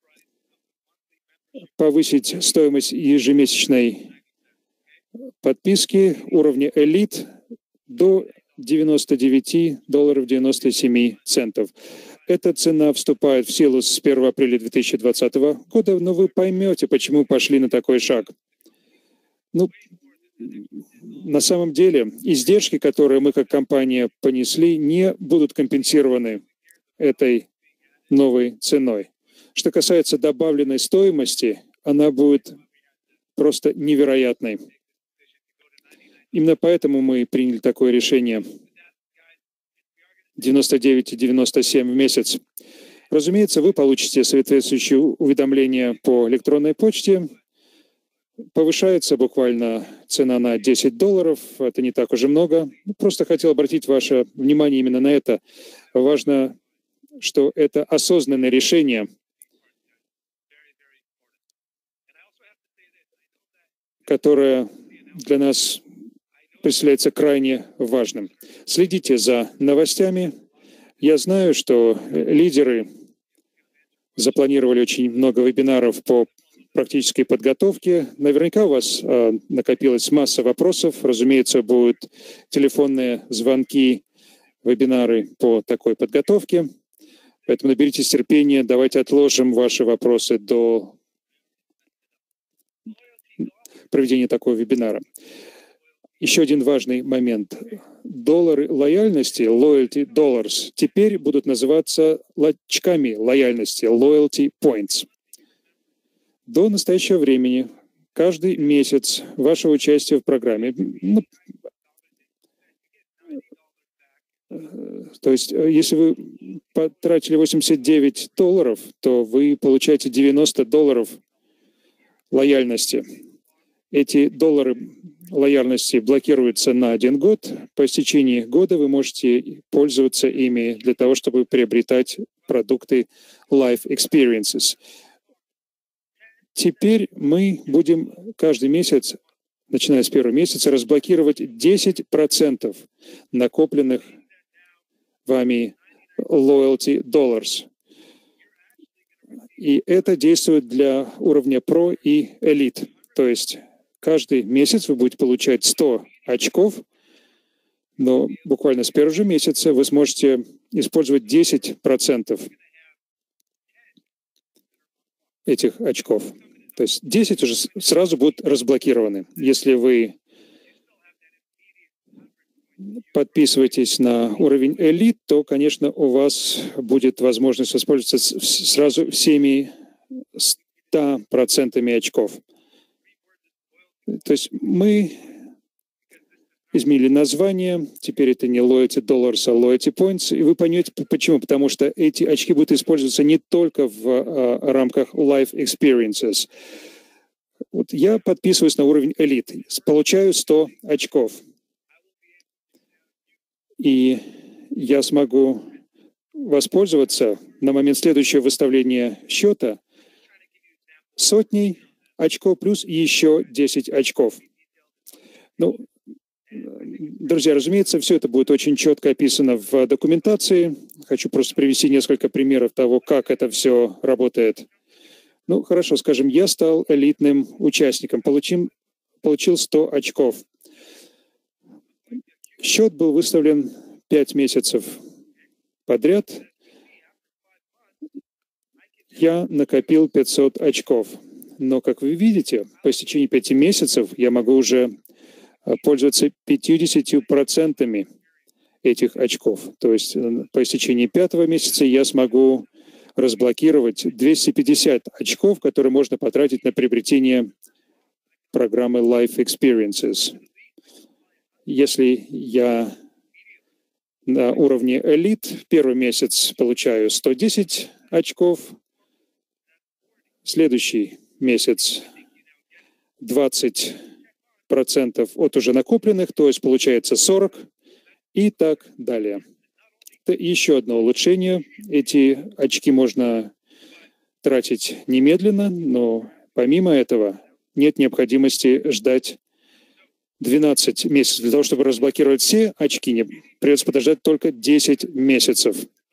повысить стоимость ежемесячной подписки уровня Elite до девяноста девяти долларов девяносто семь центов. Эта цена вступает в силу с первого апреля две тысячи двадцатого года, но вы поймете, почему пошли на такой шаг. Ну, на самом деле, издержки, которые мы как компания понесли, не будут компенсированы этой новой ценой. Что касается добавленной стоимости, она будет просто невероятной. Именно поэтому мы приняли такое решение. девяносто девять и девяносто семь в месяц. Разумеется, вы получите соответствующие уведомления по электронной почте. Повышается буквально цена на десять долларов. Это не так уже много. Просто хотел обратить ваше внимание именно на это. Важно, что это осознанное решение, которое для нас представляется крайне важным. Следите за новостями. Я знаю, что лидеры запланировали очень много вебинаров по практической подготовке. Наверняка у вас э, накопилась масса вопросов. Разумеется, будут телефонные звонки, вебинары по такой подготовке. Поэтому наберитесь терпения. Давайте отложим ваши вопросы до проведения такого вебинара. Еще один важный момент. Доллары лояльности, loyalty dollars, теперь будут называться очками лояльности, loyalty points. До настоящего времени, каждый месяц вашего участия в программе, ну, то есть если вы потратили восемьдесят девять долларов, то вы получаете девяносто долларов лояльности. Эти доллары лояльности блокируются на один год. По истечении года вы можете пользоваться ими для того, чтобы приобретать продукты Life Experiences. Теперь мы будем каждый месяц, начиная с первого месяца, разблокировать десять процентов накопленных вами loyalty dollars. И это действует для уровня Pro и Elite. То есть каждый месяц вы будете получать сто очков, но буквально с первого же месяца вы сможете использовать десять процентов этих очков. То есть десять уже сразу будут разблокированы. Если вы подписываетесь на уровень Elite, то, конечно, у вас будет возможность воспользоваться сразу всеми ста процентами очков. То есть мы изменили название, теперь это не Loyalty Dollars, а Loyalty Points, и вы поймете почему, потому что эти очки будут использоваться не только в а, рамках Life Experiences. Вот я подписываюсь на уровень Elite, получаю сто очков, и я смогу воспользоваться на момент следующего выставления счета сотней очков плюс еще десять очков. Ну, друзья, разумеется, все это будет очень четко описано в документации. Хочу просто привести несколько примеров того, как это все работает. Ну, хорошо, скажем, я стал элитным участником, получим, получил сто очков. Счет был выставлен пять месяцев подряд. Я накопил пятьсот очков. Но, как вы видите, по истечении пяти месяцев я могу уже пользоваться пятьюдесятью процентами этих очков. То есть по истечении пятого месяца я смогу разблокировать двести пятьдесят очков, которые можно потратить на приобретение программы Life Experiences. Если я на уровне Elite, первый месяц получаю сто десять очков, следующий месяц двадцать процентов от уже накопленных, то есть получается сорок и так далее. Это еще одно улучшение. Эти очки можно тратить немедленно, но помимо этого нет необходимости ждать двенадцать месяцев. Для того, чтобы разблокировать все очки, не придется подождать только десять месяцев.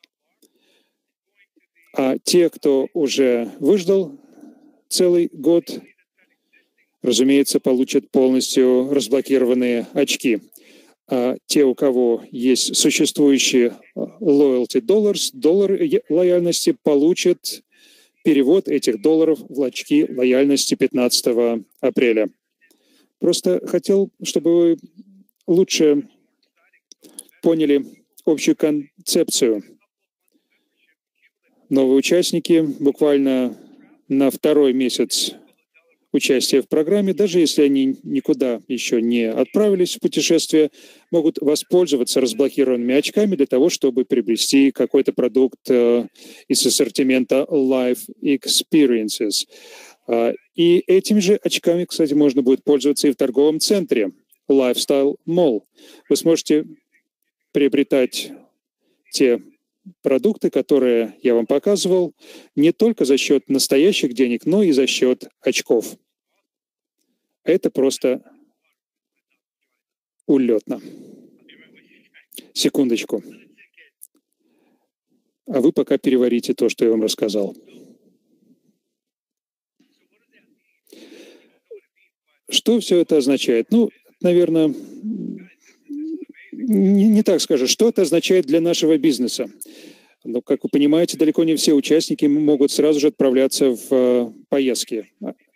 А те, кто уже выждал целый год, разумеется, получат полностью разблокированные очки. А те, у кого есть существующие loyalty dollars, доллары лояльности, получат перевод этих долларов в очки лояльности пятнадцатого апреля. Просто хотел, чтобы вы лучше поняли общую концепцию. Новые участники буквально на второй месяц участия в программе, даже если они никуда еще не отправились в путешествие, могут воспользоваться разблокированными очками для того, чтобы приобрести какой-то продукт э, из ассортимента Life Experiences. Э, и этими же очками, кстати, можно будет пользоваться и в торговом центре Lifestyle Mall. Вы сможете приобретать те продукты, которые я вам показывал, не только за счет настоящих денег, но и за счет очков. Это просто улетно. Секундочку. А вы пока переварите то, что я вам рассказал. Что все это означает? Ну, наверное, не, не так скажу. Что это означает для нашего бизнеса? Но, как вы понимаете, далеко не все участники могут сразу же отправляться в э, поездки.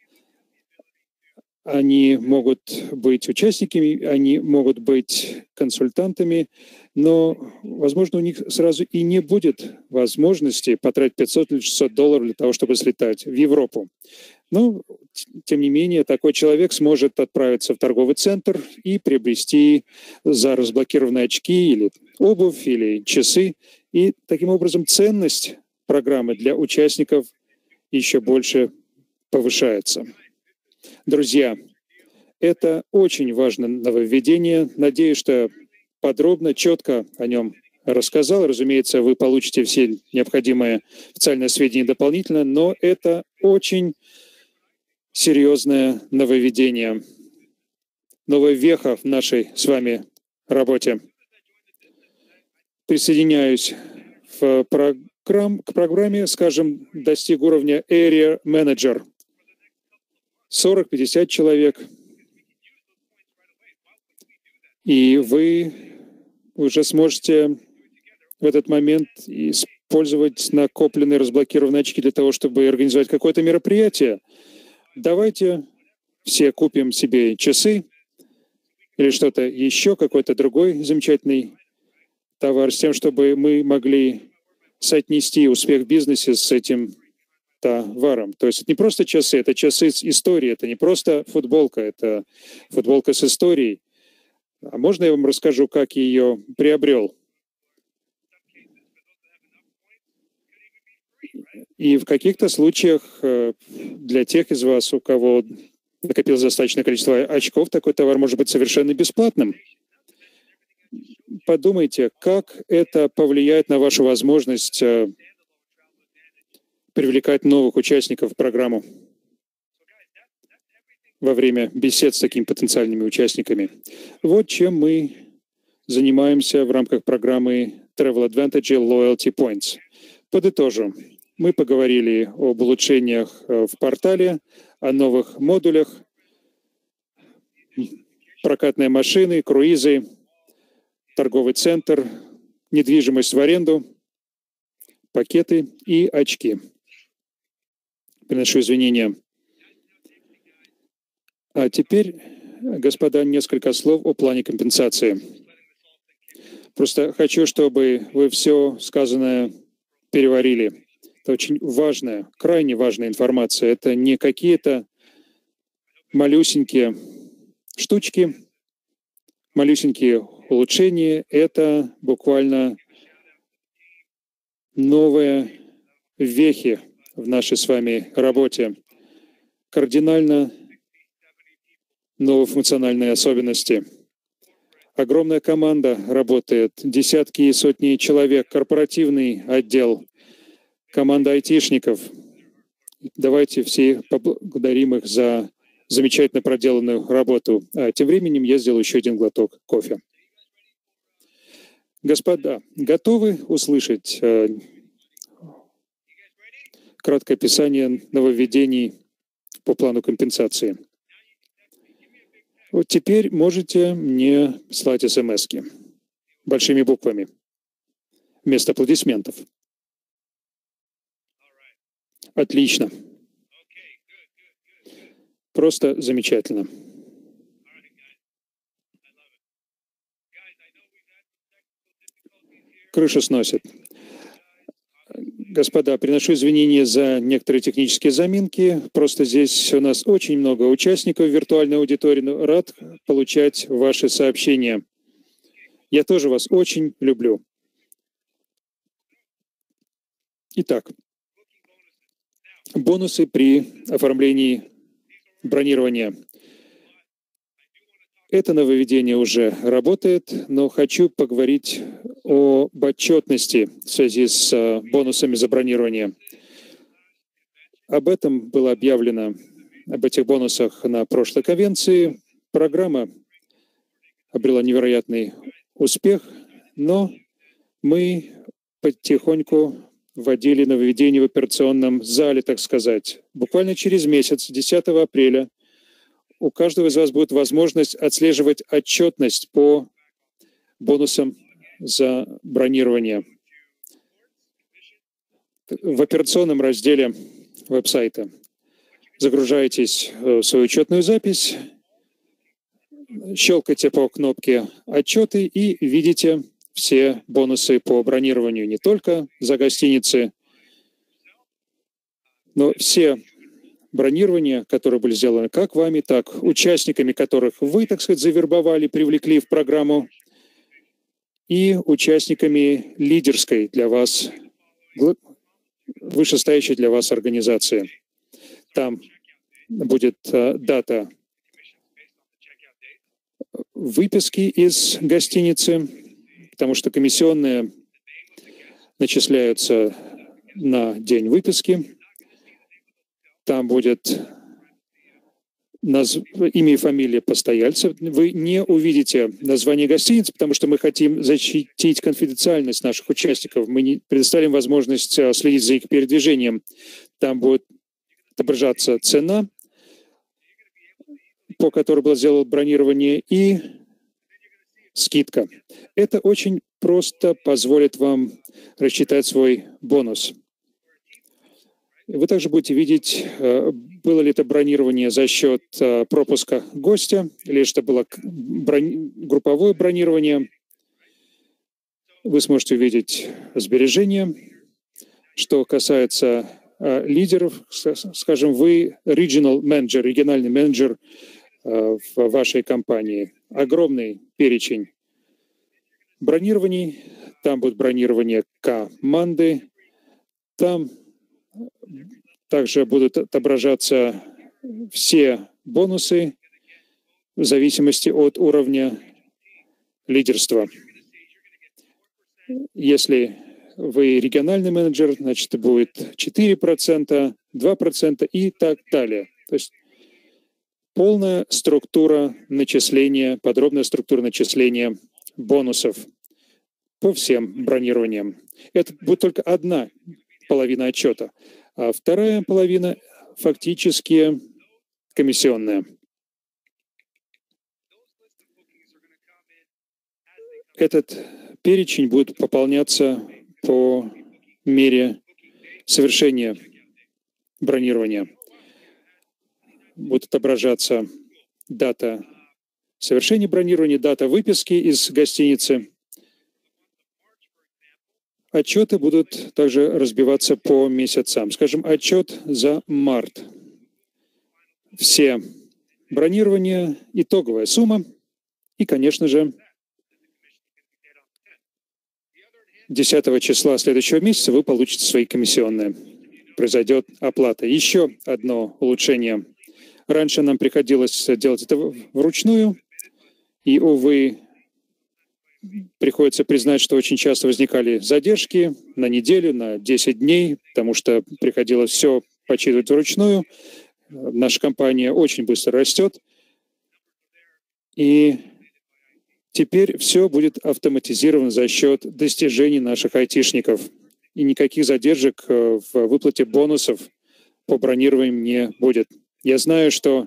Они могут быть участниками, они могут быть консультантами, но, возможно, у них сразу и не будет возможности потратить пятьсот или шестьсот долларов для того, чтобы слетать в Европу. Но, тем не менее, такой человек сможет отправиться в торговый центр и приобрести за разблокированные очки или обувь, или часы. И таким образом ценность программы для участников еще больше повышается. Друзья, это очень важное нововведение. Надеюсь, что подробно, четко о нем рассказал. Разумеется, вы получите все необходимые официальные сведения дополнительно, но это очень серьезное нововведение, новая веха в нашей с вами работе. Присоединяюсь в программ, к программе, скажем, достиг уровня Area Manager. сорок-пятьдесят человек. И вы уже сможете в этот момент использовать накопленные разблокированные очки для того, чтобы организовать какое-то мероприятие. Давайте все купим себе часы или что-то еще, какой-то другой замечательный товар, с тем, чтобы мы могли соотнести успех в бизнесе с этим товаром. То есть это не просто часы, это часы с историей, это не просто футболка, это футболка с историей. А можно я вам расскажу, как ее приобрел? И в каких-то случаях для тех из вас, у кого накопилось достаточное количество очков, такой товар может быть совершенно бесплатным. Подумайте, как это повлияет на вашу возможность привлекать новых участников в программу во время бесед с такими потенциальными участниками. Вот чем мы занимаемся в рамках программы Travel Advantage Loyalty Points. Подытожу. Мы поговорили об улучшениях в портале, о новых модулях, прокатные машины, круизы, торговый центр, недвижимость в аренду, пакеты и очки. Приношу извинения. А теперь, господа, несколько слов о плане компенсации. Просто хочу, чтобы вы все сказанное переварили. Это очень важная, крайне важная информация. Это не какие-то малюсенькие штучки, малюсенькие улучшения. Это буквально новые вехи в нашей с вами работе. Кардинально новые функциональные особенности. Огромная команда работает, десятки и сотни человек, корпоративный отдел, команда айтишников. Давайте все поблагодарим их за замечательно проделанную работу. А тем временем я сделаю еще один глоток кофе. Господа, готовы услышать э, краткое описание нововведений по плану компенсации? Вот теперь можете мне слать смс-ки большими буквами вместо аплодисментов. Отлично. Просто замечательно. Крышу сносит. Господа, приношу извинения за некоторые технические заминки. Просто здесь у нас очень много участников виртуальной аудитории. Но рад получать ваши сообщения. Я тоже вас очень люблю. Итак, бонусы при оформлении бронирования. Это нововведение уже работает, но хочу поговорить об отчетности в связи с бонусами за бронирование. Об этом было объявлено, об этих бонусах на прошлой конвенции. Программа обрела невероятный успех, но мы потихоньку вводили нововведение в операционном зале, так сказать. Буквально через месяц, десятого апреля, у каждого из вас будет возможность отслеживать отчетность по бонусам за бронирование в операционном разделе веб-сайта. Загружаетесь в свою учетную запись, щелкайте по кнопке «Отчеты» и видите все бонусы по бронированию не только за гостиницы, но все бронирования, которые были сделаны как вами, так участниками, которых вы, так сказать, завербовали, привлекли в программу, и участниками лидерской для вас, вышестоящей для вас организации. Там будет э, дата выписки из гостиницы, потому что комиссионные начисляются на день выписки. Там будет наз... имя и фамилия постояльца. Вы не увидите название гостиницы, потому что мы хотим защитить конфиденциальность наших участников. Мы не предоставим возможность следить за их передвижением. Там будет отображаться цена, по которой было сделано бронирование, и скидка. Это очень просто позволит вам рассчитать свой бонус. Вы также будете видеть, было ли это бронирование за счет пропуска гостя, или это было брони... групповое бронирование. Вы сможете увидеть сбережения. Что касается лидеров, скажем, вы regional manager, региональный менеджер в вашей компании. огромный перечень бронирований. Там будет бронирование команды. Там также будут отображаться все бонусы в зависимости от уровня лидерства. Если вы региональный менеджер, значит, будет четыре процента, два процента и так далее. То есть полная структура начисления, подробная структура начисления бонусов по всем бронированиям. Это будет только одна половина отчета, а вторая половина фактически комиссионная. Этот перечень будет пополняться по мере совершения бронирования. Будет отображаться дата совершения бронирования, дата выписки из гостиницы. Отчеты будут также разбиваться по месяцам. Скажем, отчет за март. Все бронирования, итоговая сумма и, конечно же, десятого числа следующего месяца вы получите свои комиссионные. Произойдет оплата. Еще одно улучшение. Раньше нам приходилось делать это вручную, и, увы, приходится признать, что очень часто возникали задержки на неделю, на десять дней, потому что приходилось все подсчитывать вручную. Наша компания очень быстро растет, и теперь все будет автоматизировано за счет достижений наших айтишников. И никаких задержек в выплате бонусов по бронированию не будет. Я знаю, что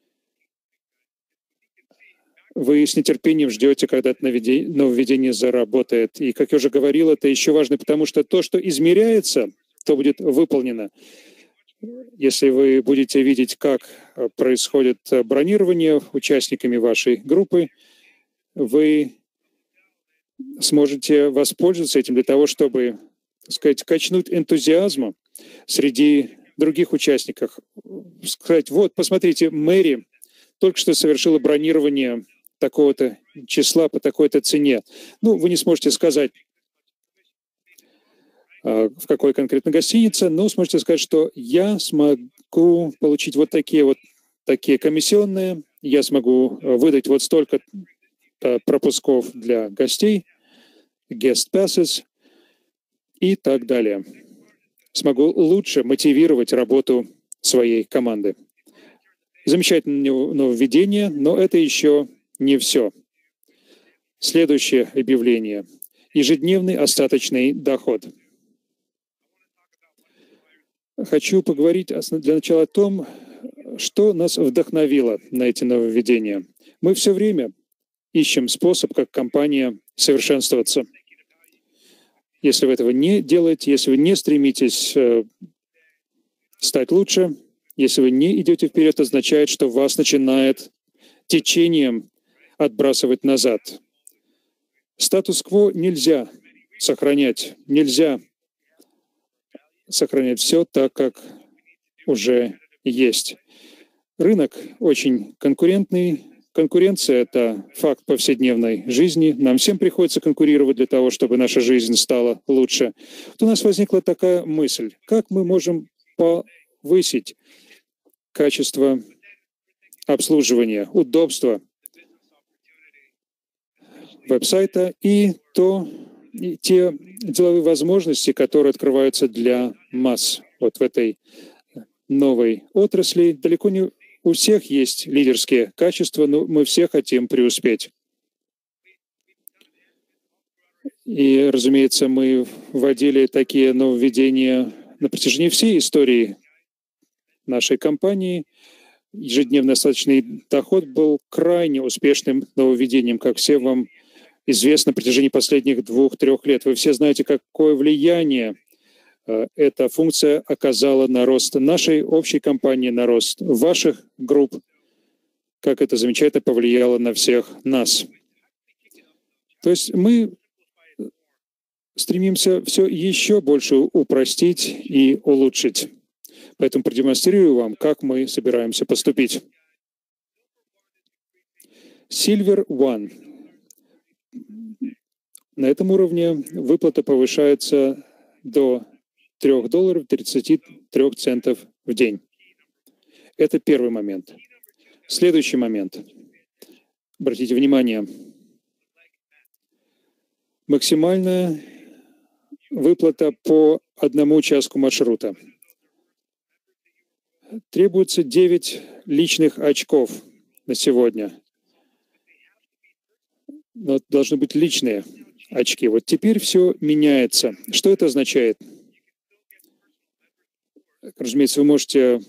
вы с нетерпением ждете, когда это нововведение заработает. И, как я уже говорил, это еще важно, потому что то, что измеряется, то будет выполнено. Если вы будете видеть, как происходит бронирование участниками вашей группы, вы сможете воспользоваться этим для того, чтобы, так сказать, качнуть энтузиазма среди других участников. Сказать, вот, посмотрите, Мэри только что совершила бронирование такого-то числа по такой-то цене. Ну, вы не сможете сказать, в какой конкретно гостинице, но сможете сказать, что я смогу получить вот такие вот такие комиссионные, я смогу выдать вот столько пропусков для гостей, guest passes и так далее. Смогу лучше мотивировать работу своей команды. Замечательное нововведение, но это еще не все. Следующее объявление. Ежедневный остаточный доход. Хочу поговорить для начала о том, что нас вдохновило на эти нововведения. Мы все время ищем способ, как компания, совершенствоваться. Если вы этого не делаете, если вы не стремитесь э, стать лучше, если вы не идете вперед, это означает, что вас начинает течением отбрасывать назад. Статус-кво нельзя сохранять, нельзя сохранять все так, как уже есть. Рынок очень конкурентный. Конкуренция — это факт повседневной жизни. Нам всем приходится конкурировать для того, чтобы наша жизнь стала лучше. Вот у нас возникла такая мысль. Как мы можем повысить качество обслуживания, удобства веб-сайта и, то, и те деловые возможности, которые открываются для масс вот в этой новой отрасли. Далеко не у всех есть лидерские качества, но мы все хотим преуспеть. И, разумеется, мы вводили такие нововведения на протяжении всей истории нашей компании. Ежедневный остаточный доход был крайне успешным нововведением, как всем вам известно, на протяжении последних двух-трех лет. Вы все знаете, какое влияние э, эта функция оказала на рост нашей общей компании, на рост ваших групп, как это замечательно повлияло на всех нас. То есть мы стремимся все еще больше упростить и улучшить. Поэтому продемонстрирую вам, как мы собираемся поступить. Silver One. На этом уровне выплата повышается до трёх долларов тридцати трёх центов в день. Это первый момент. Следующий момент. Обратите внимание. Максимальная выплата по одному участку маршрута. Требуется девять личных очков на сегодня. Но должны быть личные очки. Вот теперь все меняется. Что это означает? Разумеется, вы можете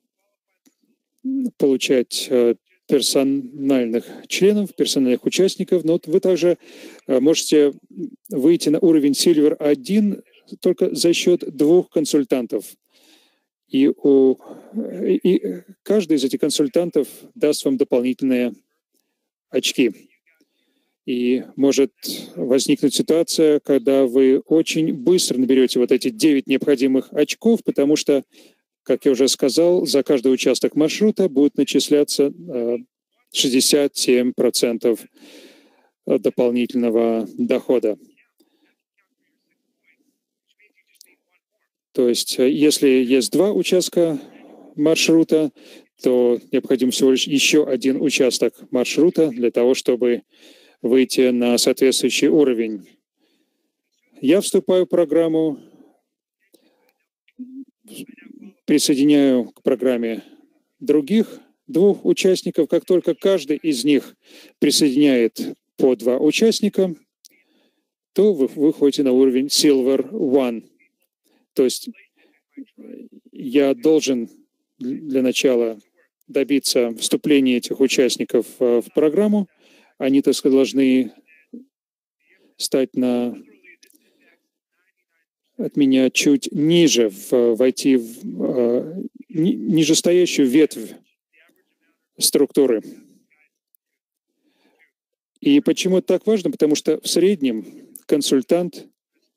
получать персональных членов, персональных участников, но вы также можете выйти на уровень Silver один только за счет двух консультантов. И, у, и каждый из этих консультантов даст вам дополнительные очки. И может возникнуть ситуация, когда вы очень быстро наберете вот эти девять необходимых очков, потому что, как я уже сказал, за каждый участок маршрута будет начисляться шестьдесят семь процентов дополнительного дохода. То есть, если есть два участка маршрута, то необходим всего лишь еще один участок маршрута для того, чтобы выйти на соответствующий уровень. Я вступаю в программу, присоединяю к программе других двух участников. Как только каждый из них присоединяет по два участника, то вы выходите на уровень Silver One. То есть я должен для начала добиться вступления этих участников в программу. Они, так сказать, должны стать на, от меня чуть ниже, в, войти в ни, нижестоящую ветвь структуры. И почему это так важно? Потому что в среднем консультант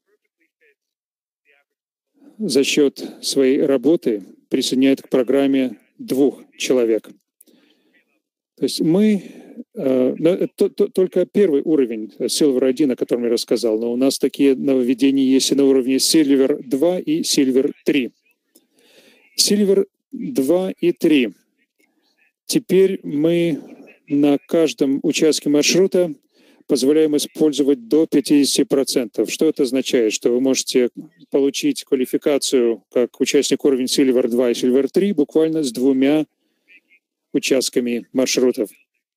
за счет своей работы присоединяет к программе двух человек. То есть мы... Э, то, то, только первый уровень Silver один, о котором я рассказал, но у нас такие нововведения есть и на уровне Silver два и Silver три. Silver два и три. Теперь мы на каждом участке маршрута позволяем использовать до пятидесяти процентов. Что это означает? Что вы можете получить квалификацию как участник уровня Silver два и Silver три буквально с двумя участками маршрутов.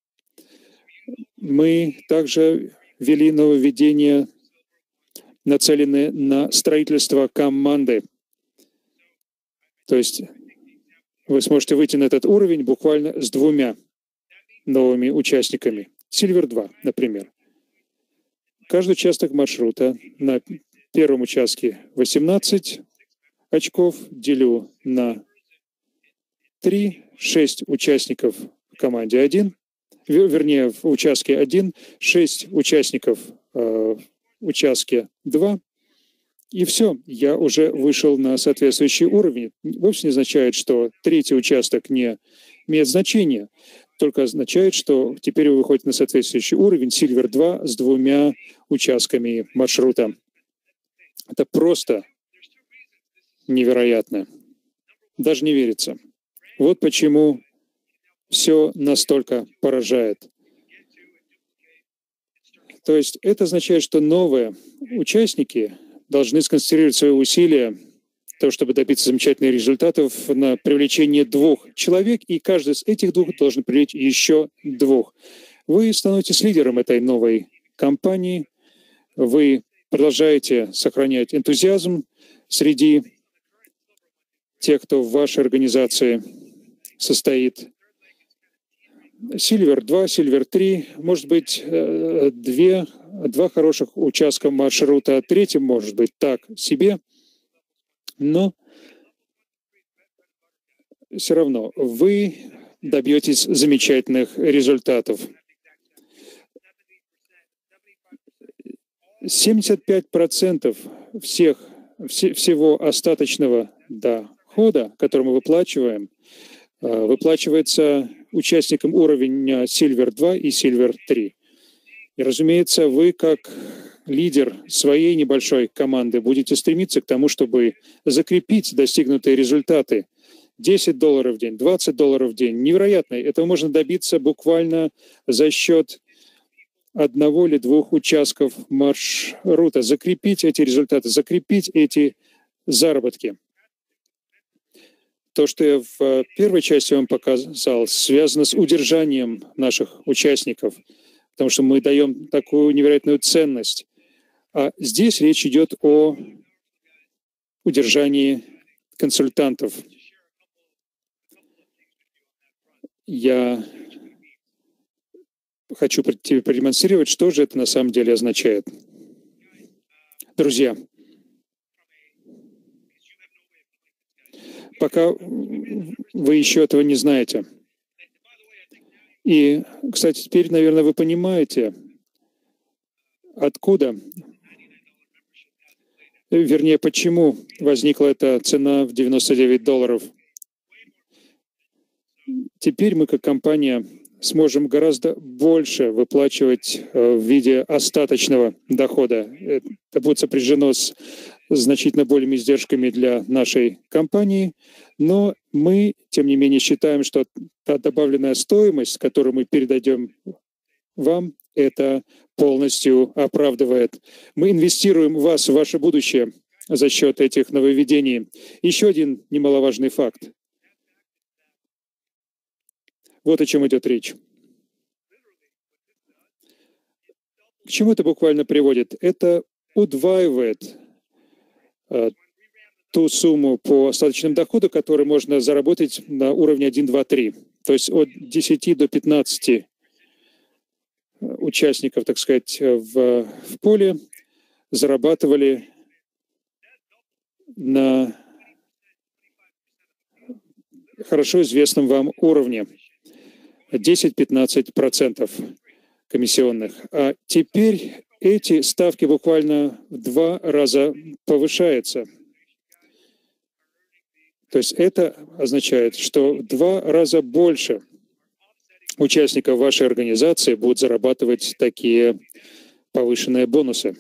Мы также ввели нововведения, нацеленные на строительство команды. То есть вы сможете выйти на этот уровень буквально с двумя новыми участниками. Silver два, например. Каждый участок маршрута на первом участке восемнадцать очков делю на три, шесть участников в команде один, вернее, в участке один, шесть участников э, в участке два, и все, я уже вышел на соответствующий уровень. Вовсе не означает, что третий участок не имеет значения, только означает, что теперь вы выходите на соответствующий уровень Silver два с двумя участками маршрута. Это просто невероятно. Даже не верится. Вот почему все настолько поражает. То есть это означает, что новые участники должны сконцентрировать свои усилия для того, чтобы добиться замечательных результатов на привлечение двух человек, и каждый из этих двух должен привлечь еще двух. Вы становитесь лидером этой новой компании, вы продолжаете сохранять энтузиазм среди тех, кто в вашей организации состоит. Silver два, Silver три, может быть, две, два хороших участка маршрута, третий может быть так себе, но все равно вы добьетесь замечательных результатов. семьдесят пять процентов всех, все, всего остаточного дохода, который мы выплачиваем, выплачивается участникам уровня Silver два и Silver три. И, разумеется, вы как лидер своей небольшой команды будете стремиться к тому, чтобы закрепить достигнутые результаты. десять долларов в день, двадцать долларов в день. Невероятно. Этого можно добиться буквально за счет одного или двух участков маршрута. Закрепить эти результаты, закрепить эти заработки. То, что я в первой части вам показал, связано с удержанием наших участников, потому что мы даем такую невероятную ценность. А здесь речь идет о удержании консультантов. Я хочу тебе продемонстрировать, что же это на самом деле означает. Друзья, пока вы еще этого не знаете. И, кстати, теперь, наверное, вы понимаете, откуда, вернее, почему возникла эта цена в девяносто девять долларов. Теперь мы, как компания, сможем гораздо больше выплачивать в виде остаточного дохода. Это будет сопряжено с значительно более издержками для нашей компании, но мы, тем не менее, считаем, что та добавленная стоимость, которую мы передадим вам, это полностью оправдывает. Мы инвестируем в вас, в ваше будущее за счет этих нововведений. Еще один немаловажный факт. Вот о чем идет речь. К чему это буквально приводит? Это удваивает э, ту сумму по остаточному доходу, которую можно заработать на уровне один, два, три. То есть от десяти до пятнадцати участников, так сказать, в, в поле зарабатывали на хорошо известном вам уровне. десять-пятнадцать процентов комиссионных. А теперь эти ставки буквально в два раза повышаются. То есть это означает, что в два раза больше участников вашей организации будут зарабатывать такие повышенные бонусы.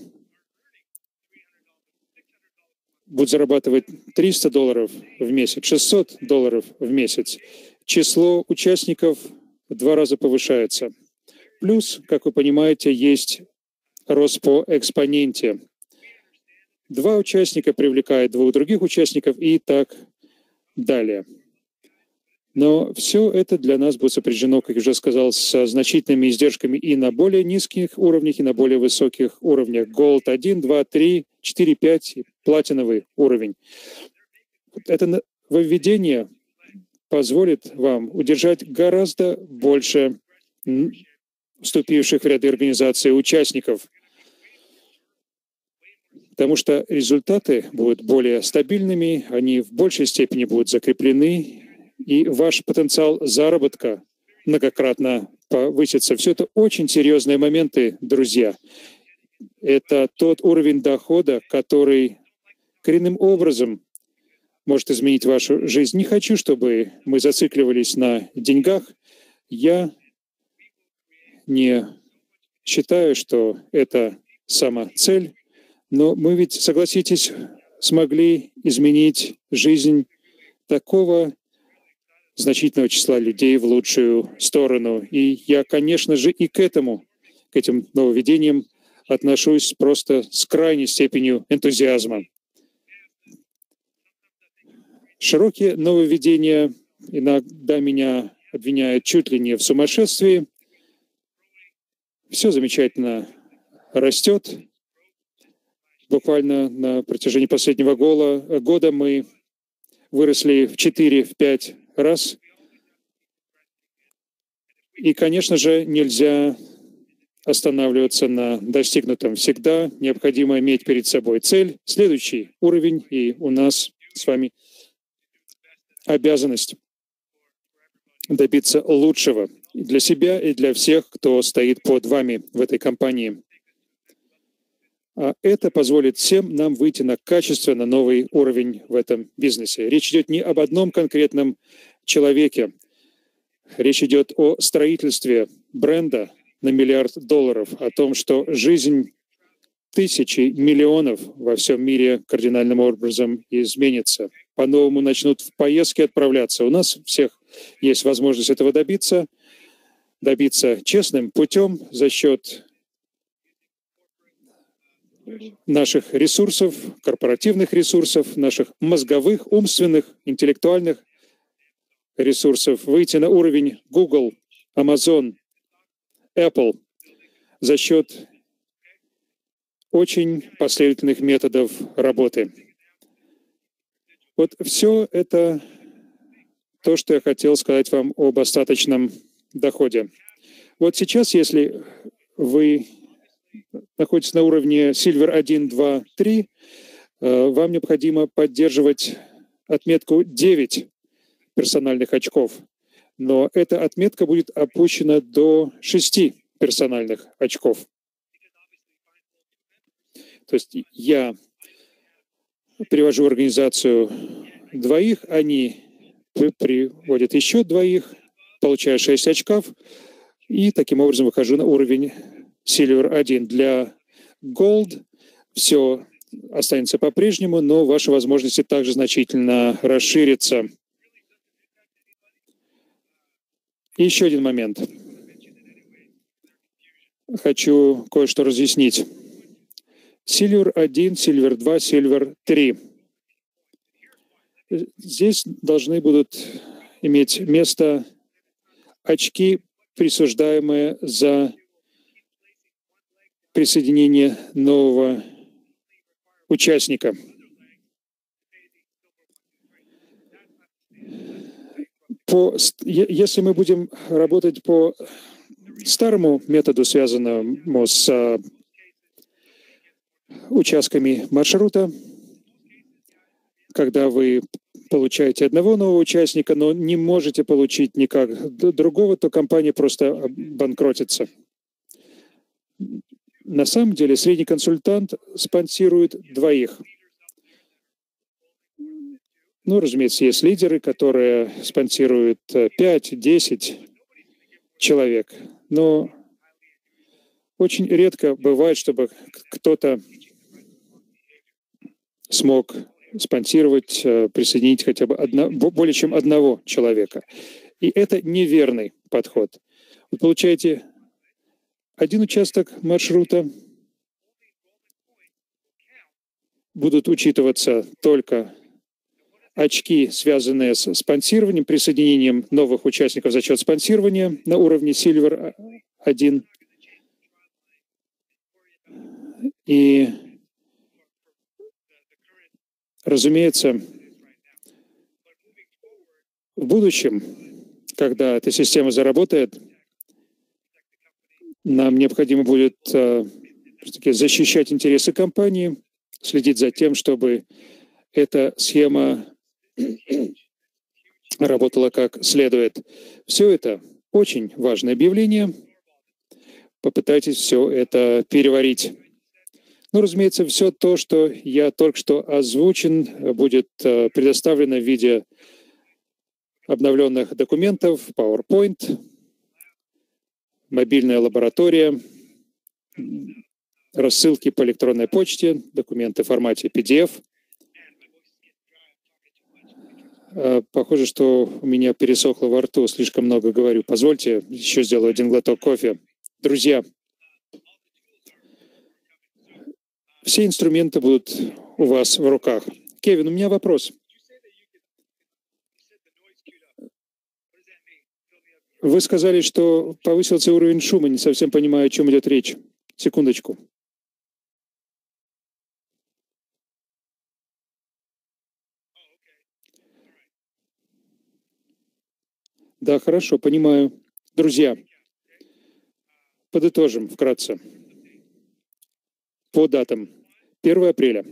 Будут зарабатывать триста долларов в месяц, шестьсот долларов в месяц. Число участников в два раза повышается. Плюс, как вы понимаете, есть рост по экспоненте. Два участника привлекают двух других участников и так далее. Но все это для нас будет сопряжено, как я уже сказал, со значительными издержками и на более низких уровнях, и на более высоких уровнях. Gold один, два, три, четыре, пять, платиновый уровень. Это введение позволит вам удержать гораздо больше вступивших в ряды организации участников, потому что результаты будут более стабильными, они в большей степени будут закреплены, и ваш потенциал заработка многократно повысится. Все это очень серьезные моменты, друзья. Это тот уровень дохода, который коренным образом может изменить вашу жизнь. Не хочу, чтобы мы зацикливались на деньгах. Я не считаю, что это сама цель, но мы ведь, согласитесь, смогли изменить жизнь такого значительного числа людей в лучшую сторону. И я, конечно же, и к этому, к этим нововведениям отношусь просто с крайней степенью энтузиазма. Широкие нововведения иногда меня обвиняют чуть ли не в сумасшествии. Все замечательно растет. Буквально на протяжении последнего года мы выросли в четыре-пять раз. И, конечно же, нельзя останавливаться на достигнутом. Всегда необходимо иметь перед собой цель, следующий уровень, и у нас с вами обязанность добиться лучшего для себя и для всех, кто стоит под вами в этой компании. А это позволит всем нам выйти на качественно новый уровень в этом бизнесе. Речь идет не об одном конкретном человеке. Речь идет о строительстве бренда на миллиард долларов, о том, что жизнь тысячи, миллионов во всем мире кардинальным образом изменится. По-новому начнут в поездки отправляться. У нас всех есть возможность этого добиться, добиться честным путем за счет наших ресурсов, корпоративных ресурсов, наших мозговых, умственных, интеллектуальных ресурсов, выйти на уровень Google, Amazon, Apple за счет очень последовательных методов работы. Вот все это то, что я хотел сказать вам об остаточном доходе. Вот сейчас, если вы находитесь на уровне Silver один, два, три, вам необходимо поддерживать отметку девять персональных очков. Но эта отметка будет опущена до шести персональных очков. То есть я привожу в организацию двоих, они приводят еще двоих, получаю шесть очков, и таким образом выхожу на уровень Silver один. Для Gold все останется по-прежнему, но ваши возможности также значительно расширятся. И еще один момент. Хочу кое-что разъяснить. Silver один, Silver два, Silver три. Здесь должны будут иметь место очки, присуждаемые за присоединение нового участника. По, если мы будем работать по старому методу, связанному с участками маршрута, когда вы получаете одного нового участника, но не можете получить никак другого, то компания просто банкротится. На самом деле средний консультант спонсирует двоих. Ну, разумеется, есть лидеры, которые спонсируют пять-десять человек, но очень редко бывает, чтобы кто-то смог спонсировать, присоединить хотя бы одно, более чем одного человека. И это неверный подход. Вы получаете один участок маршрута, будут учитываться только очки, связанные с спонсированием, присоединением новых участников за счет спонсирования на уровне Silver один. И, разумеется, в будущем, когда эта система заработает, нам необходимо будет защищать интересы компании, следить за тем, чтобы эта схема работала как следует. Все это очень важное объявление. Попытайтесь все это переварить. Ну, разумеется, все то, что я только что озвучен, будет предоставлено в виде обновленных документов, PowerPoint, мобильная лаборатория, рассылки по электронной почте, документы в формате пи ди эф. Похоже, что у меня пересохло во рту, слишком много говорю. Позвольте, еще сделаю один глоток кофе. Друзья, все инструменты будут у вас в руках. Кевин, у меня вопрос. Вы сказали, что повысился уровень шума. Не совсем понимаю, о чем идет речь. Секундочку. Да, хорошо, понимаю. Друзья, подытожим вкратце. По датам. первое апреля.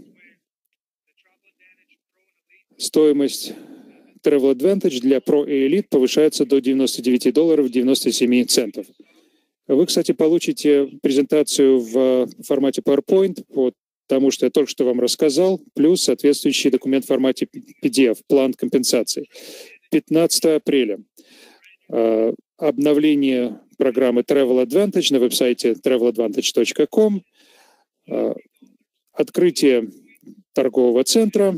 Стоимость Travel Advantage для Pro и Elite повышается до девяноста девяти долларов девяносто семь центов. Вы, кстати, получите презентацию в формате PowerPoint, потому что я только что вам рассказал, плюс соответствующий документ в формате пи ди эф, план компенсации. пятнадцатое апреля. обновление программы Travel Advantage на веб-сайте travel advantage точка com, открытие торгового центра,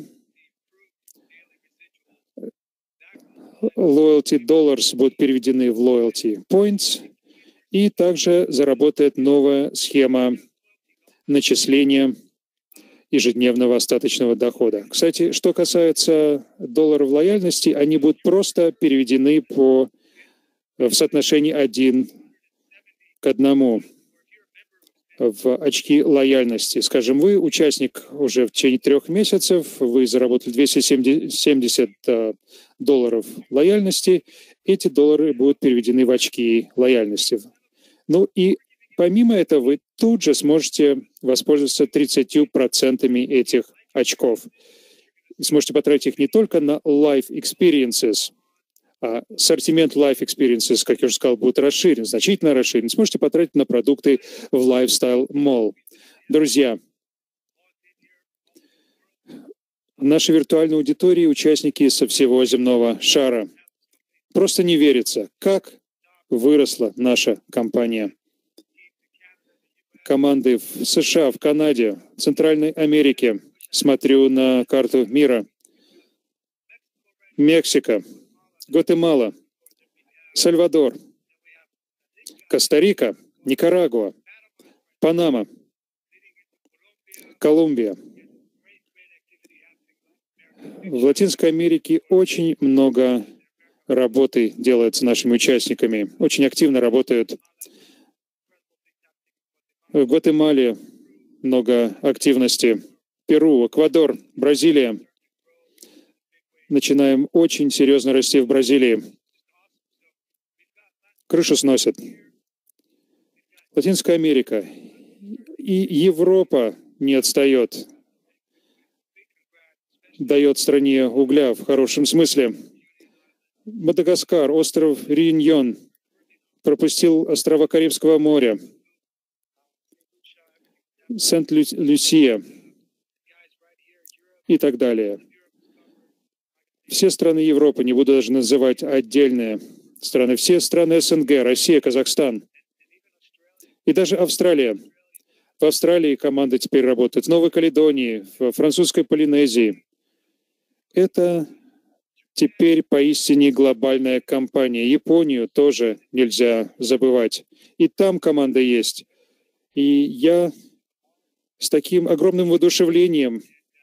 Loyalty Dollars будут переведены в Loyalty Points, и также заработает новая схема начисления ежедневного остаточного дохода. Кстати, что касается долларов лояльности, они будут просто переведены по, в соотношении один к одному в очки лояльности. Скажем, вы участник уже в течение трех месяцев, вы заработали двести семьдесят долларов лояльности, эти доллары будут переведены в очки лояльности. Ну и помимо этого вы тут же сможете воспользоваться тридцатью процентами этих очков. Сможете потратить их не только на life experiences, а ассортимент life experiences, как я уже сказал, будет расширен, значительно расширен. Сможете потратить на продукты в Lifestyle Mall. Друзья, в нашей виртуальной аудитории участники со всего земного шара. Просто не верится, как выросла наша компания. Команды в США, в Канаде, в Центральной Америке. Смотрю на карту мира. Мексика, Гватемала, Сальвадор, Коста-Рика, Никарагуа, Панама, Колумбия. В Латинской Америке очень много работы делается нашими участниками. Очень активно работают. В Гватемале много активности. Перу, Эквадор, Бразилия. Начинаем очень серьезно расти в Бразилии. Крышу сносят. Латинская Америка и Европа не отстает. Дает стране угля в хорошем смысле. Мадагаскар, остров Реюньон, пропустил острова Карибского моря. Сент-Люсия и так далее. Все страны Европы, не буду даже называть отдельные страны, все страны СНГ, Россия, Казахстан и даже Австралия. В Австралии команда теперь работает, в Новой Каледонии, в французской Полинезии. Это теперь поистине глобальная компания. Японию тоже нельзя забывать. И там команда есть. И я с таким огромным воодушевлением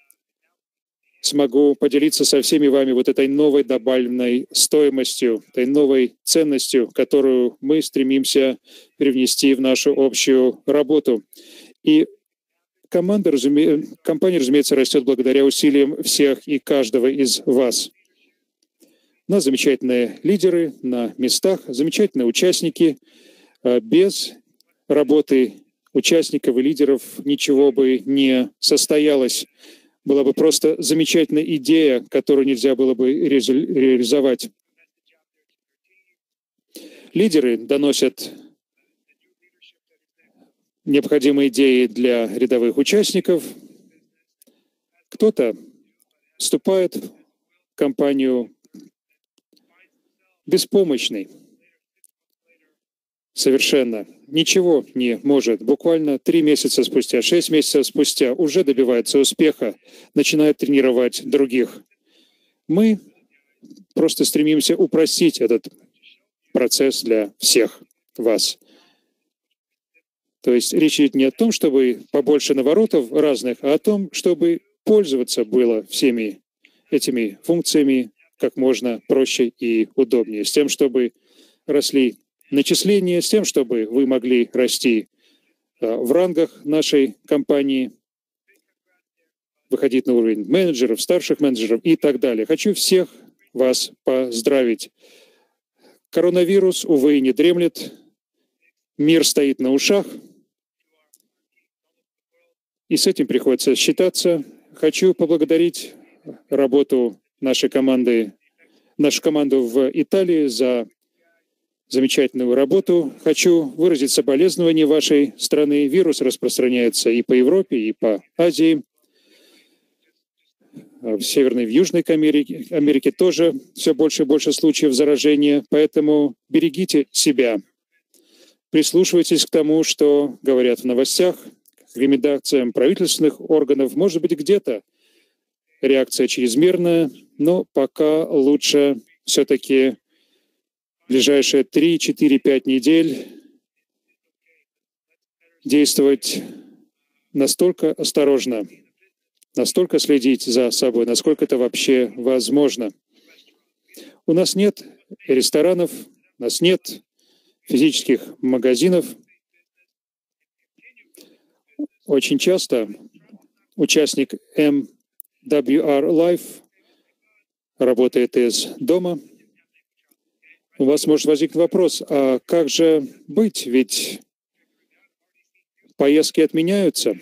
смогу поделиться со всеми вами вот этой новой добавленной стоимостью, этой новой ценностью, которую мы стремимся привнести в нашу общую работу. И команда, разуме... компания, разумеется, растет благодаря усилиям всех и каждого из вас. У нас замечательные лидеры на местах, замечательные участники. Без работы участников и лидеров ничего бы не состоялось. Была бы просто замечательная идея, которую нельзя было бы реализовать. Лидеры доносят необходимые идеи для рядовых участников. Кто-то вступает в компанию беспомощный. Совершенно ничего не может. Буквально три месяца спустя, шесть месяцев спустя уже добивается успеха, начинает тренировать других. Мы просто стремимся упростить этот процесс для всех вас. То есть речь идет не о том, чтобы побольше наворотов разных, а о том, чтобы пользоваться было всеми этими функциями как можно проще и удобнее, с тем, чтобы росли начисления, с тем, чтобы вы могли расти в рангах нашей компании, выходить на уровень менеджеров, старших менеджеров и так далее. Хочу всех вас поздравить. Коронавирус, увы, не дремлет. Мир стоит на ушах. И с этим приходится считаться. Хочу поблагодарить работу нашей команды, нашу команду в Италии за замечательную работу. Хочу выразить соболезнования вашей страны. Вирус распространяется и по Европе, и по Азии. В Северной и в Южной Америке, Америке тоже все больше и больше случаев заражения, поэтому берегите себя. Прислушивайтесь к тому, что говорят в новостях, к рекомендациям правительственных органов. Может быть, где-то реакция чрезмерная, но пока лучше все-таки ближайшие три, четыре, пять недель действовать настолько осторожно, настолько следить за собой, насколько это вообще возможно. У нас нет ресторанов, у нас нет физических магазинов. Очень часто участник эм дабл ю ар Life работает из дома. У вас может возникнуть вопрос, а как же быть? Ведь поездки отменяются.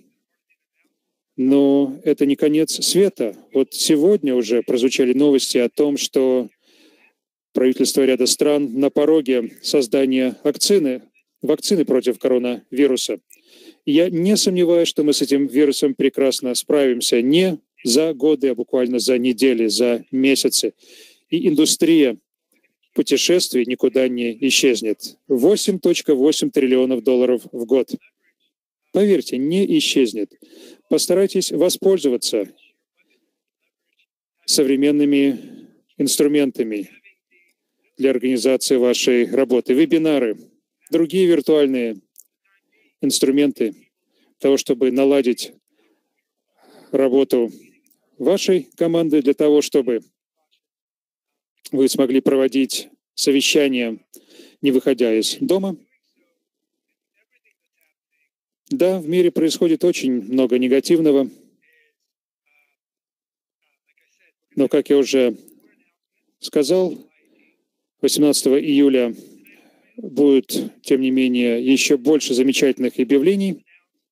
Но это не конец света. Вот сегодня уже прозвучали новости о том, что правительство ряда стран на пороге создания вакцины, вакцины против коронавируса. И я не сомневаюсь, что мы с этим вирусом прекрасно справимся не за годы, а буквально за недели, за месяцы. И индустрия путешествий никуда не исчезнет. восемь целых восемь триллионов долларов в год. Поверьте, не исчезнет. Постарайтесь воспользоваться современными инструментами для организации вашей работы. Вебинары, другие виртуальные инструменты для того, чтобы наладить работу вашей команды, для того, чтобы вы смогли проводить совещания, не выходя из дома. Да, в мире происходит очень много негативного, но, как я уже сказал, восемнадцатого июля будет, тем не менее, еще больше замечательных объявлений.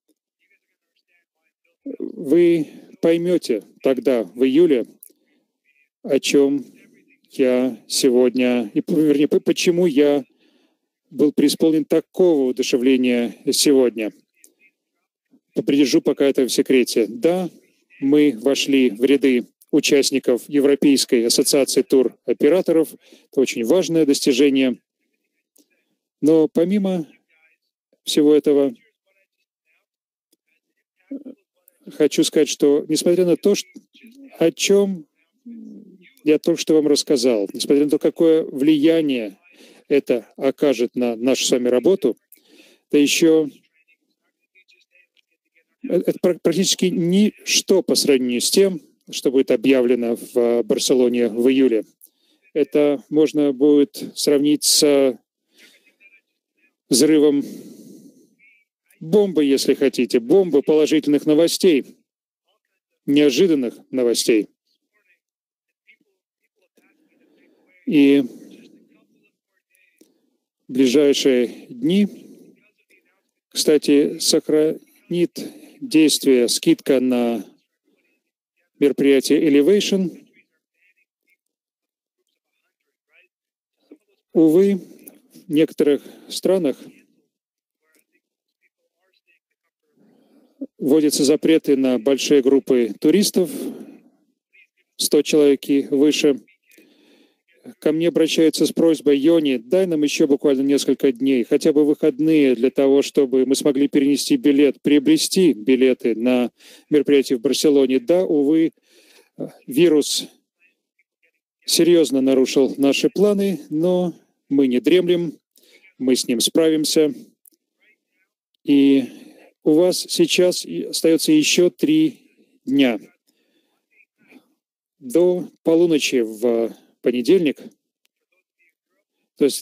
Вы поймете тогда, в июле, о чем я сегодня, и, вернее, почему я был преисполнен такого удушевления сегодня. Попридержу пока это в секрете. Да, мы вошли в ряды участников Европейской ассоциации туроператоров. Это очень важное достижение. Но помимо всего этого, хочу сказать, что несмотря на то, о чем я только что вам рассказал, несмотря на то, какое влияние это окажет на нашу с вами работу, это еще это практически ничто по сравнению с тем, что будет объявлено в Барселоне в июле. Это можно будет сравнить с взрывом бомбы, если хотите, бомбы положительных новостей, неожиданных новостей. И в ближайшие дни, кстати, сохранит действие скидка на мероприятие Elevation. Увы, в некоторых странах вводятся запреты на большие группы туристов, сто человек и выше. Ко мне обращаются с просьбой: Йони, дай нам еще буквально несколько дней, хотя бы выходные, для того, чтобы мы смогли перенести билет, приобрести билеты на мероприятие в Барселоне. Да, увы, вирус серьезно нарушил наши планы, но мы не дремлем, мы с ним справимся. И у вас сейчас остается еще три дня. До полуночи в понедельник, то есть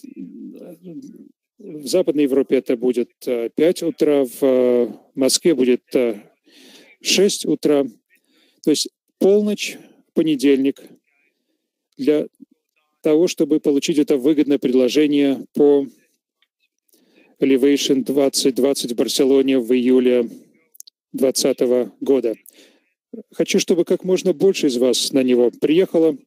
в Западной Европе это будет пять утра, в Москве будет шесть утра, то есть полночь в понедельник, для того, чтобы получить это выгодное предложение по Elevation двадцать двадцать в Барселоне в июле двадцатого года. Хочу, чтобы как можно больше из вас на него приехало.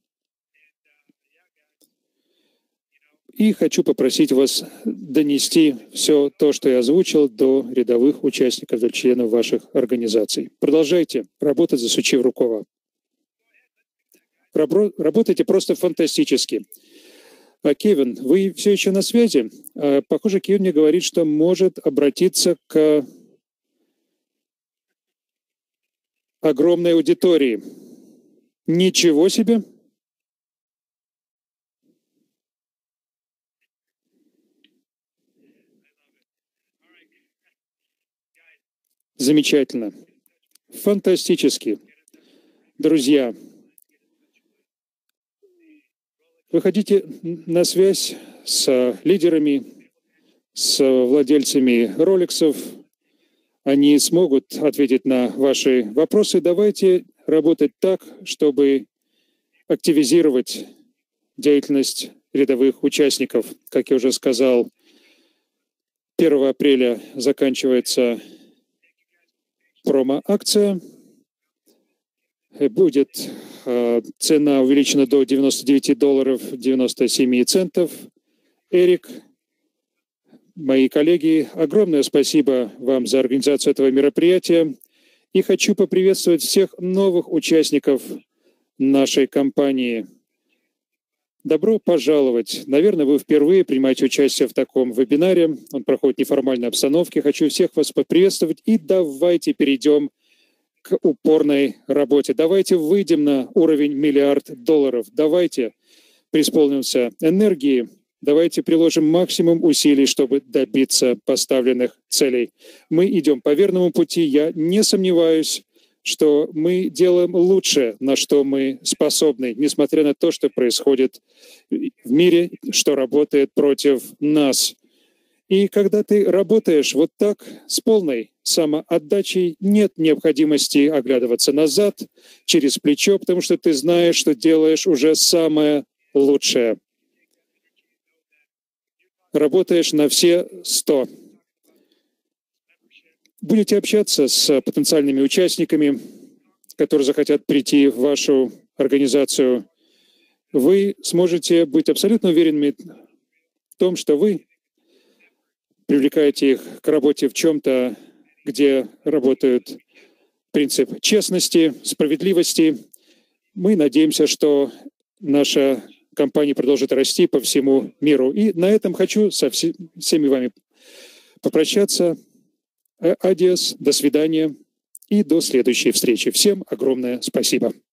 И хочу попросить вас донести все то, что я озвучил, до рядовых участников, до членов ваших организаций. Продолжайте работать, засучив рукава. Рабро- работаете просто фантастически. А, Кевин, вы все еще на связи? А, похоже, Кевин мне говорит, что может обратиться к огромной аудитории. Ничего себе! Замечательно. Фантастически. Друзья, выходите на связь с лидерами, с владельцами роликсов. Они смогут ответить на ваши вопросы. Давайте работать так, чтобы активизировать деятельность рядовых участников. Как я уже сказал, первого апреля заканчивается промо-акция. Будет э, цена увеличена до девяноста девяти долларов девяносто семь центов. Эрик, мои коллеги, огромное спасибо вам за организацию этого мероприятия. И хочу поприветствовать всех новых участников нашей компании. Добро пожаловать. Наверное, вы впервые принимаете участие в таком вебинаре. Он проходит в неформальной обстановке. Хочу всех вас поприветствовать. И давайте перейдем к упорной работе. Давайте выйдем на уровень миллиард долларов. Давайте преисполнимся энергии. Давайте приложим максимум усилий, чтобы добиться поставленных целей. Мы идем по верному пути. Я не сомневаюсь, что мы делаем лучшее, на что мы способны, несмотря на то, что происходит в мире, что работает против нас. И когда ты работаешь вот так, с полной самоотдачей, нет необходимости оглядываться назад, через плечо, потому что ты знаешь, что делаешь уже самое лучшее. Работаешь на все сто. Будете общаться с потенциальными участниками, которые захотят прийти в вашу организацию. Вы сможете быть абсолютно уверенными в том, что вы привлекаете их к работе в чем-то, где работает принцип честности, справедливости. Мы надеемся, что наша компания продолжит расти по всему миру. И на этом хочу со всеми вами попрощаться. Адиос, до свидания и до следующей встречи. Всем огромное спасибо.